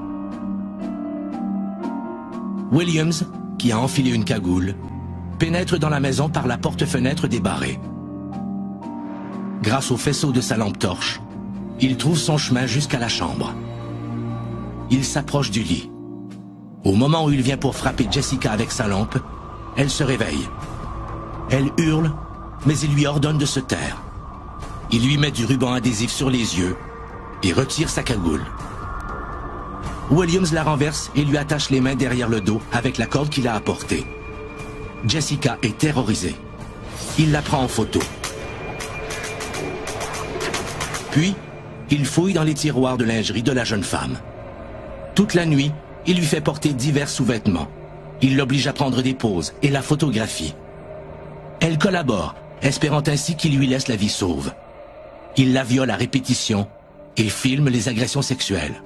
Williams, qui a enfilé une cagoule, pénètre dans la maison par la porte-fenêtre débarrée. Grâce au faisceau de sa lampe torche, il trouve son chemin jusqu'à la chambre. Il s'approche du lit. Au moment où il vient pour frapper Jessica avec sa lampe, elle se réveille. Elle hurle, mais il lui ordonne de se taire. Il lui met du ruban adhésif sur les yeux et retire sa cagoule. Williams la renverse et lui attache les mains derrière le dos avec la corde qu'il a apportée. Jessica est terrorisée. Il la prend en photo. Puis, il fouille dans les tiroirs de lingerie de la jeune femme. Toute la nuit, il lui fait porter divers sous-vêtements. Il l'oblige à prendre des poses et la photographie. Elle collabore, espérant ainsi qu'il lui laisse la vie sauve. Il la viole à répétition et filme les agressions sexuelles.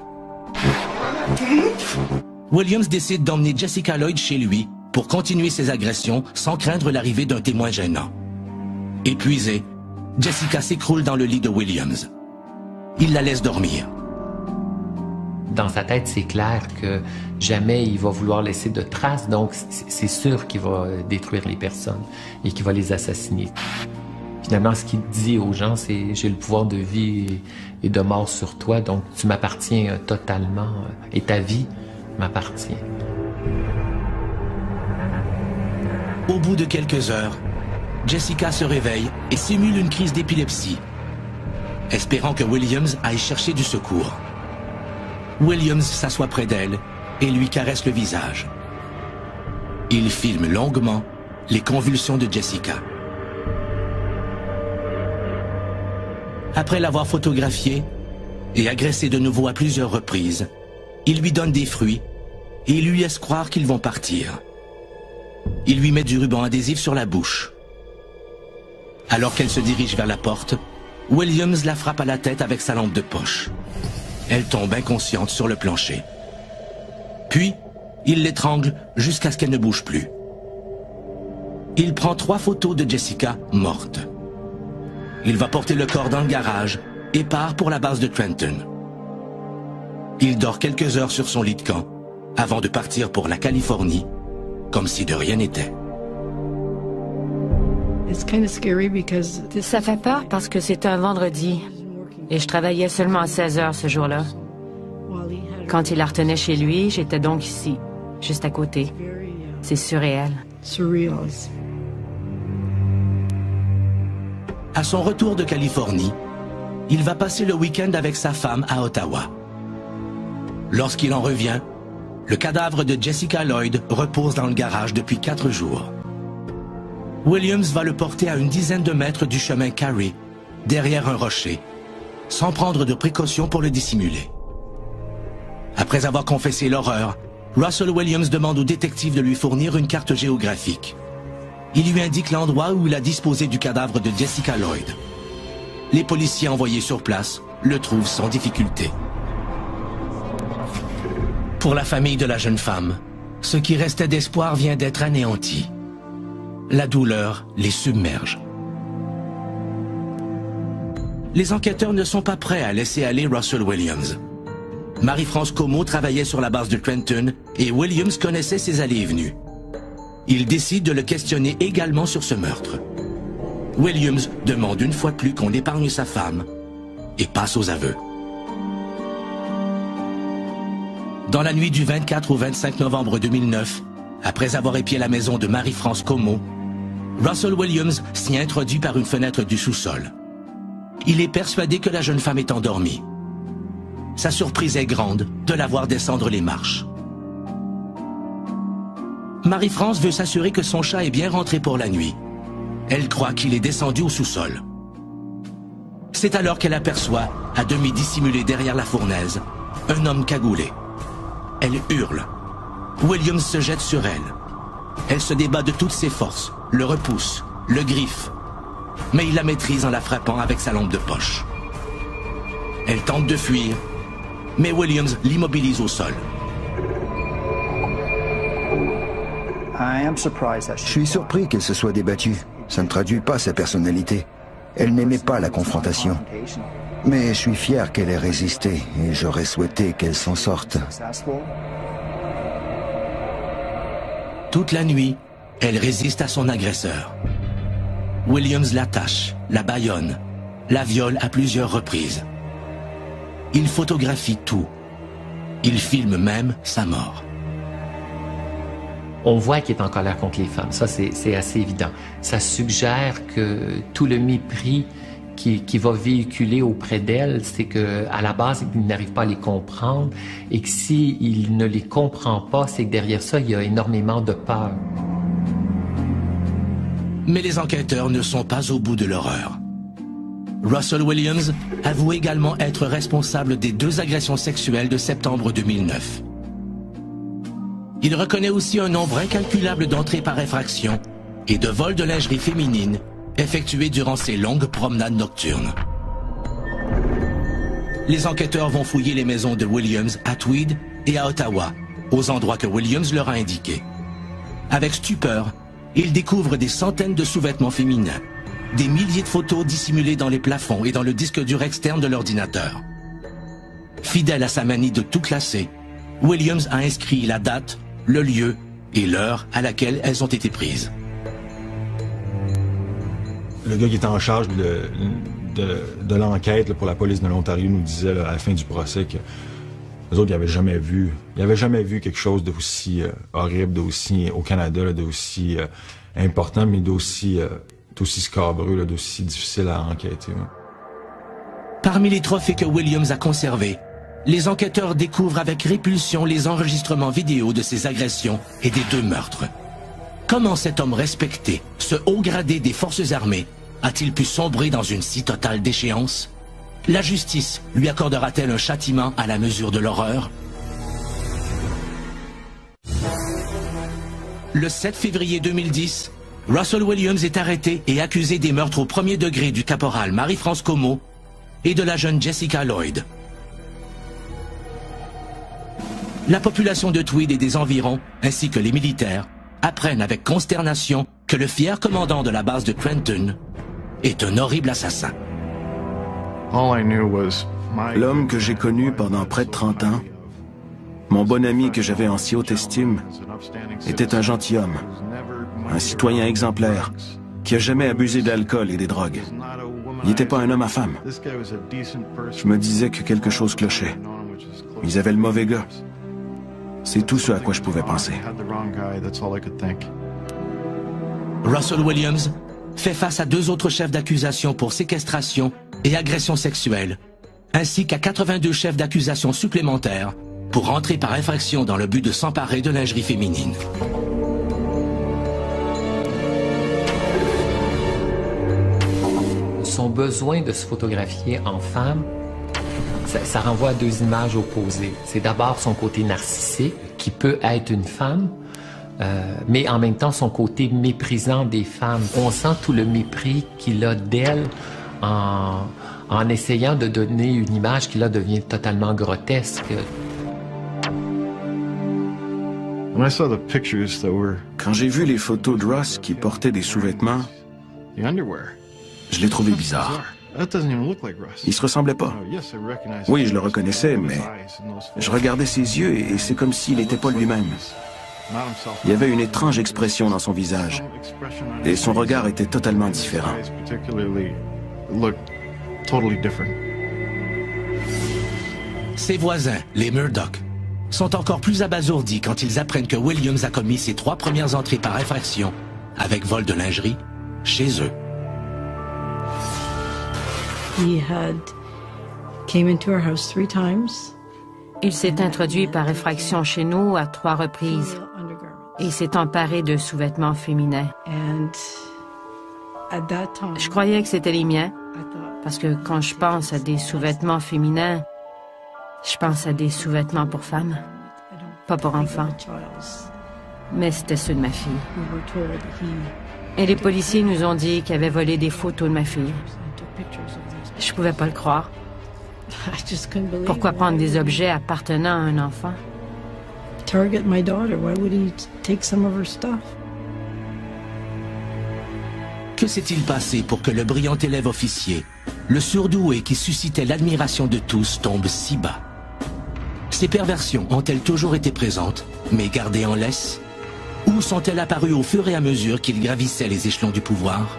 Williams décide d'emmener Jessica Lloyd chez lui pour continuer ses agressions sans craindre l'arrivée d'un témoin gênant. Épuisée, Jessica s'écroule dans le lit de Williams. Il la laisse dormir. Dans sa tête, c'est clair que jamais il va vouloir laisser de traces, donc c'est sûr qu'il va détruire les personnes et qu'il va les assassiner. Finalement, ce qu'il dit aux gens, c'est « j'ai le pouvoir de vie et de mort sur toi, donc tu m'appartiens totalement et ta vie m'appartient. » Au bout de quelques heures, Jessica se réveille et simule une crise d'épilepsie, espérant que Williams aille chercher du secours. Williams s'assoit près d'elle et lui caresse le visage. Il filme longuement les convulsions de Jessica. Après l'avoir photographiée et agressée de nouveau à plusieurs reprises, il lui donne des fruits et il lui laisse croire qu'ils vont partir. Il lui met du ruban adhésif sur la bouche. Alors qu'elle se dirige vers la porte, Williams la frappe à la tête avec sa lampe de poche. Elle tombe inconsciente sur le plancher. Puis, il l'étrangle jusqu'à ce qu'elle ne bouge plus. Il prend 3 photos de Jessica morte. Il va porter le corps dans le garage et part pour la base de Trenton. Il dort quelques heures sur son lit de camp avant de partir pour la Californie, comme si de rien n'était. Ça fait peur parce que c'est un vendredi et je travaillais seulement à 16 heures ce jour-là. Quand il la retenait chez lui, j'étais donc ici, juste à côté. C'est surréel. À son retour de Californie, il va passer le week-end avec sa femme à Ottawa. Lorsqu'il en revient, le cadavre de Jessica Lloyd repose dans le garage depuis 4 jours. Williams va le porter à une dizaine de mètres du chemin Carey, derrière un rocher, sans prendre de précautions pour le dissimuler. Après avoir confessé l'horreur, Russell Williams demande au détective de lui fournir une carte géographique. Il lui indique l'endroit où il a disposé du cadavre de Jessica Lloyd. Les policiers envoyés sur place le trouvent sans difficulté. Pour la famille de la jeune femme, ce qui restait d'espoir vient d'être anéanti. La douleur les submerge. Les enquêteurs ne sont pas prêts à laisser aller Russell Williams. Marie-France Comeau travaillait sur la base de Trenton et Williams connaissait ses allées et venues. Il décide de le questionner également sur ce meurtre. Williams demande une fois de plus qu'on épargne sa femme et passe aux aveux. Dans la nuit du 24 au 25 novembre 2009, après avoir épié la maison de Marie-France Comeau, Russell Williams s'y introduit par une fenêtre du sous-sol. Il est persuadé que la jeune femme est endormie. Sa surprise est grande de la voir descendre les marches. Marie-France veut s'assurer que son chat est bien rentré pour la nuit. Elle croit qu'il est descendu au sous-sol. C'est alors qu'elle aperçoit, à demi dissimulé derrière la fournaise, un homme cagoulé. Elle hurle. Williams se jette sur elle. Elle se débat de toutes ses forces, le repousse, le griffe. Mais il la maîtrise en la frappant avec sa lampe de poche. Elle tente de fuir, mais Williams l'immobilise au sol. Je suis surpris qu'elle se soit débattue. Ça ne traduit pas sa personnalité. Elle n'aimait pas la confrontation. Mais je suis fier qu'elle ait résisté et j'aurais souhaité qu'elle s'en sorte. Toute la nuit, elle résiste à son agresseur. Williams l'attache, la bâillonne, la viole à plusieurs reprises. Il photographie tout. Il filme même sa mort. On voit qu'il est en colère contre les femmes. Ça, c'est assez évident. Ça suggère que tout le mépris qui va véhiculer auprès d'elle, c'est qu'à la base, il n'arrive pas à les comprendre et que s'il ne les comprend pas, c'est que derrière ça, il y a énormément de peur. Mais les enquêteurs ne sont pas au bout de l'horreur. Russell Williams avoue également être responsable des 2 agressions sexuelles de septembre 2009. Il reconnaît aussi un nombre incalculable d'entrées par effraction et de vols de lingerie féminine effectués durant ses longues promenades nocturnes. Les enquêteurs vont fouiller les maisons de Williams à Tweed et à Ottawa, aux endroits que Williams leur a indiqués. Avec stupeur, ils découvrent des centaines de sous-vêtements féminins, des milliers de photos dissimulées dans les plafonds et dans le disque dur externe de l'ordinateur. Fidèle à sa manie de tout classer, Williams a inscrit la date, le lieu et l'heure à laquelle elles ont été prises. Le gars qui était en charge de l'enquête pour la police de l'Ontario nous disait là, à la fin du procès que les autres n'avaient jamais vu quelque chose d'aussi horrible, d'aussi au Canada, d'aussi important, mais d'aussi scabreux, d'aussi difficile à enquêter. Ouais. Parmi les trophées que Williams a conservés, les enquêteurs découvrent avec répulsion les enregistrements vidéo de ses agressions et des 2 meurtres. Comment cet homme respecté, ce haut gradé des forces armées, a-t-il pu sombrer dans une si totale déchéance? La justice lui accordera-t-elle un châtiment à la mesure de l'horreur? Le 7 février 2010, Russell Williams est arrêté et accusé des meurtres au 1er degré du caporal Marie-France Comeau et de la jeune Jessica Lloyd. La population de Tweed et des environs, ainsi que les militaires, apprennent avec consternation que le fier commandant de la base de Trenton est un horrible assassin. L'homme que j'ai connu pendant près de 30 ans, mon bon ami que j'avais en si haute estime, était un gentilhomme, un citoyen exemplaire, qui a jamais abusé d'alcool et des drogues. Il n'était pas un homme à femme. Je me disais que quelque chose clochait. Ils avaient le mauvais gars. C'est tout ce à quoi je pouvais penser. Russell Williams fait face à 2 autres chefs d'accusation pour séquestration et agression sexuelle, ainsi qu'à 82 chefs d'accusation supplémentaires pour entrer par infraction dans le but de s'emparer de lingerie féminine. Son besoin de se photographier en femme, ça renvoie à 2 images opposées. C'est d'abord son côté narcissique, qui peut être une femme, mais en même temps son côté méprisant des femmes. On sent tout le mépris qu'il a d'elle en essayant de donner une image qui là devient totalement grotesque. Quand j'ai vu les photos de Ross qui portait des sous-vêtements, je l'ai trouvé bizarre. Il se ressemblait pas. Oui, je le reconnaissais, mais je regardais ses yeux et c'est comme s'il n'était pas lui-même. Il y avait une étrange expression dans son visage et son regard était totalement différent. Ses voisins, les Murdoch, sont encore plus abasourdis quand ils apprennent que Williams a commis ses 3 premières entrées par infraction, avec vol de lingerie, chez eux. Il s'est introduit par effraction chez nous à 3 reprises et s'est emparé de sous-vêtements féminins. Je croyais que c'était les miens, parce que quand je pense à des sous-vêtements féminins, je pense à des sous-vêtements pour femmes, pas pour enfants. Mais c'était ceux de ma fille. Et les policiers nous ont dit qu'ils avaient volé des photos de ma fille. Je pouvais pas le croire. Pourquoi prendre des objets appartenant à un enfant? Target my daughter. Why would he take some of her stuff? Que s'est-il passé pour que le brillant élève officier, le surdoué qui suscitait l'admiration de tous, tombe si bas? Ces perversions ont-elles toujours été présentes, mais gardées en laisse? Ou sont-elles apparues au fur et à mesure qu'il gravissait les échelons du pouvoir?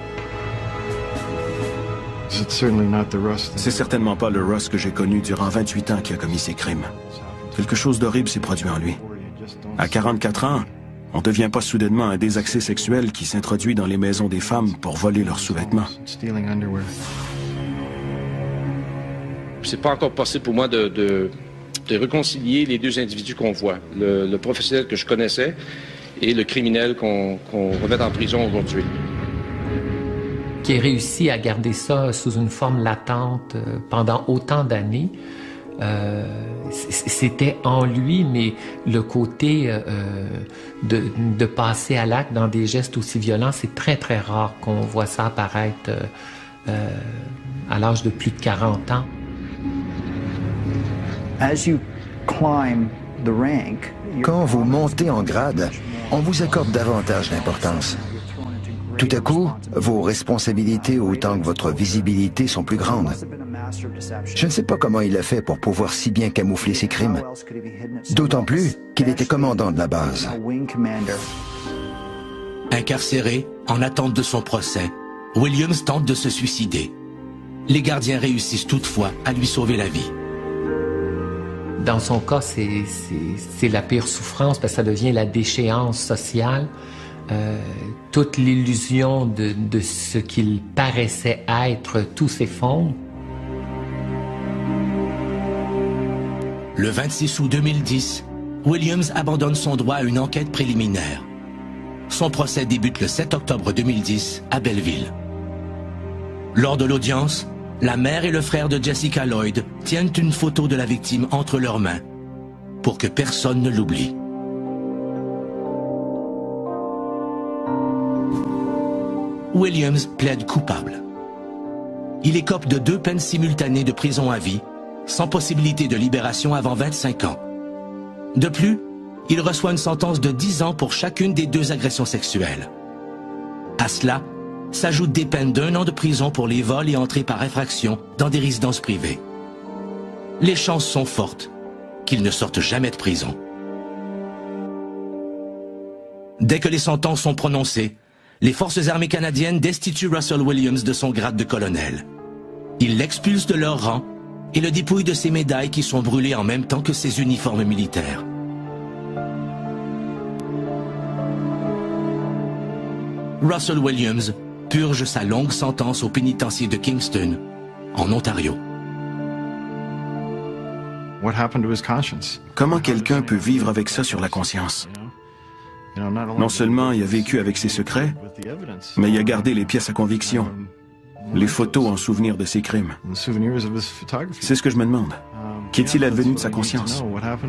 C'est certainement pas le Ross que j'ai connu durant 28 ans qui a commis ces crimes. Quelque chose d'horrible s'est produit en lui. À 44 ans, on ne devient pas soudainement un désaxé sexuel qui s'introduit dans les maisons des femmes pour voler leurs sous-vêtements. C'est pas encore possible pour moi de réconcilier les 2 individus qu'on voit. Le professionnel que je connaissais et le criminel qu'on remet en prison aujourd'hui. Qui a réussi à garder ça sous une forme latente pendant autant d'années, c'était en lui, mais le côté de passer à l'acte dans des gestes aussi violents, c'est très très rare qu'on voit ça apparaître à l'âge de plus de 40 ans. Quand vous montez en grade, on vous accorde davantage d'importance. Tout à coup, vos responsabilités autant que votre visibilité sont plus grandes. Je ne sais pas comment il a fait pour pouvoir si bien camoufler ses crimes. D'autant plus qu'il était commandant de la base. Incarcéré, en attente de son procès, Williams tente de se suicider. Les gardiens réussissent toutefois à lui sauver la vie. Dans son cas, c'est la pire souffrance parce que ça devient la déchéance sociale. Toute l'illusion de ce qu'il paraissait être, tout s'effondre. Le 26 août 2010, Williams abandonne son droit à une enquête préliminaire. Son procès débute le 7 octobre 2010 à Belleville. Lors de l'audience, la mère et le frère de Jessica Lloyd tiennent une photo de la victime entre leurs mains pour que personne ne l'oublie. Williams plaide coupable. Il écope de 2 peines simultanées de prison à vie, sans possibilité de libération avant 25 ans. De plus, il reçoit une sentence de 10 ans pour chacune des 2 agressions sexuelles. À cela, s'ajoutent des peines d'1 an de prison pour les vols et entrées par infraction dans des résidences privées. Les chances sont fortes qu'il ne sorte jamais de prison. Dès que les sentences sont prononcées, les forces armées canadiennes destituent Russell Williams de son grade de colonel. Ils l'expulsent de leur rang et le dépouillent de ses médailles qui sont brûlées en même temps que ses uniformes militaires. Russell Williams purge sa longue sentence au pénitencier de Kingston, en Ontario. Comment quelqu'un peut vivre avec ça sur la conscience? Non seulement il a vécu avec ses secrets, mais il a gardé les pièces à conviction, les photos en souvenir de ses crimes. C'est ce que je me demande. Qu'est-il advenu de sa conscience?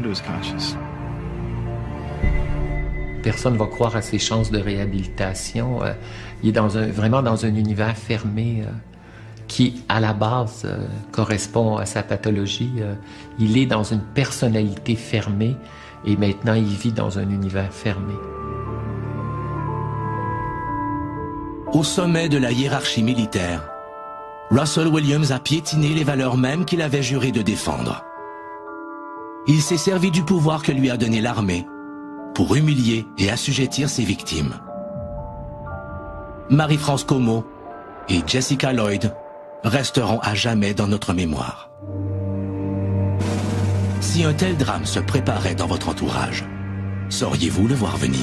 Personne ne va croire à ses chances de réhabilitation. Il est vraiment dans un univers fermé. qui, à la base, correspond à sa pathologie. Il est dans une personnalité fermée et maintenant il vit dans un univers fermé. Au sommet de la hiérarchie militaire, Russell Williams a piétiné les valeurs mêmes qu'il avait juré de défendre. Il s'est servi du pouvoir que lui a donné l'armée pour humilier et assujettir ses victimes. Marie-France Comeau et Jessica Lloyd resteront à jamais dans notre mémoire. Si un tel drame se préparait dans votre entourage, sauriez-vous le voir venir ?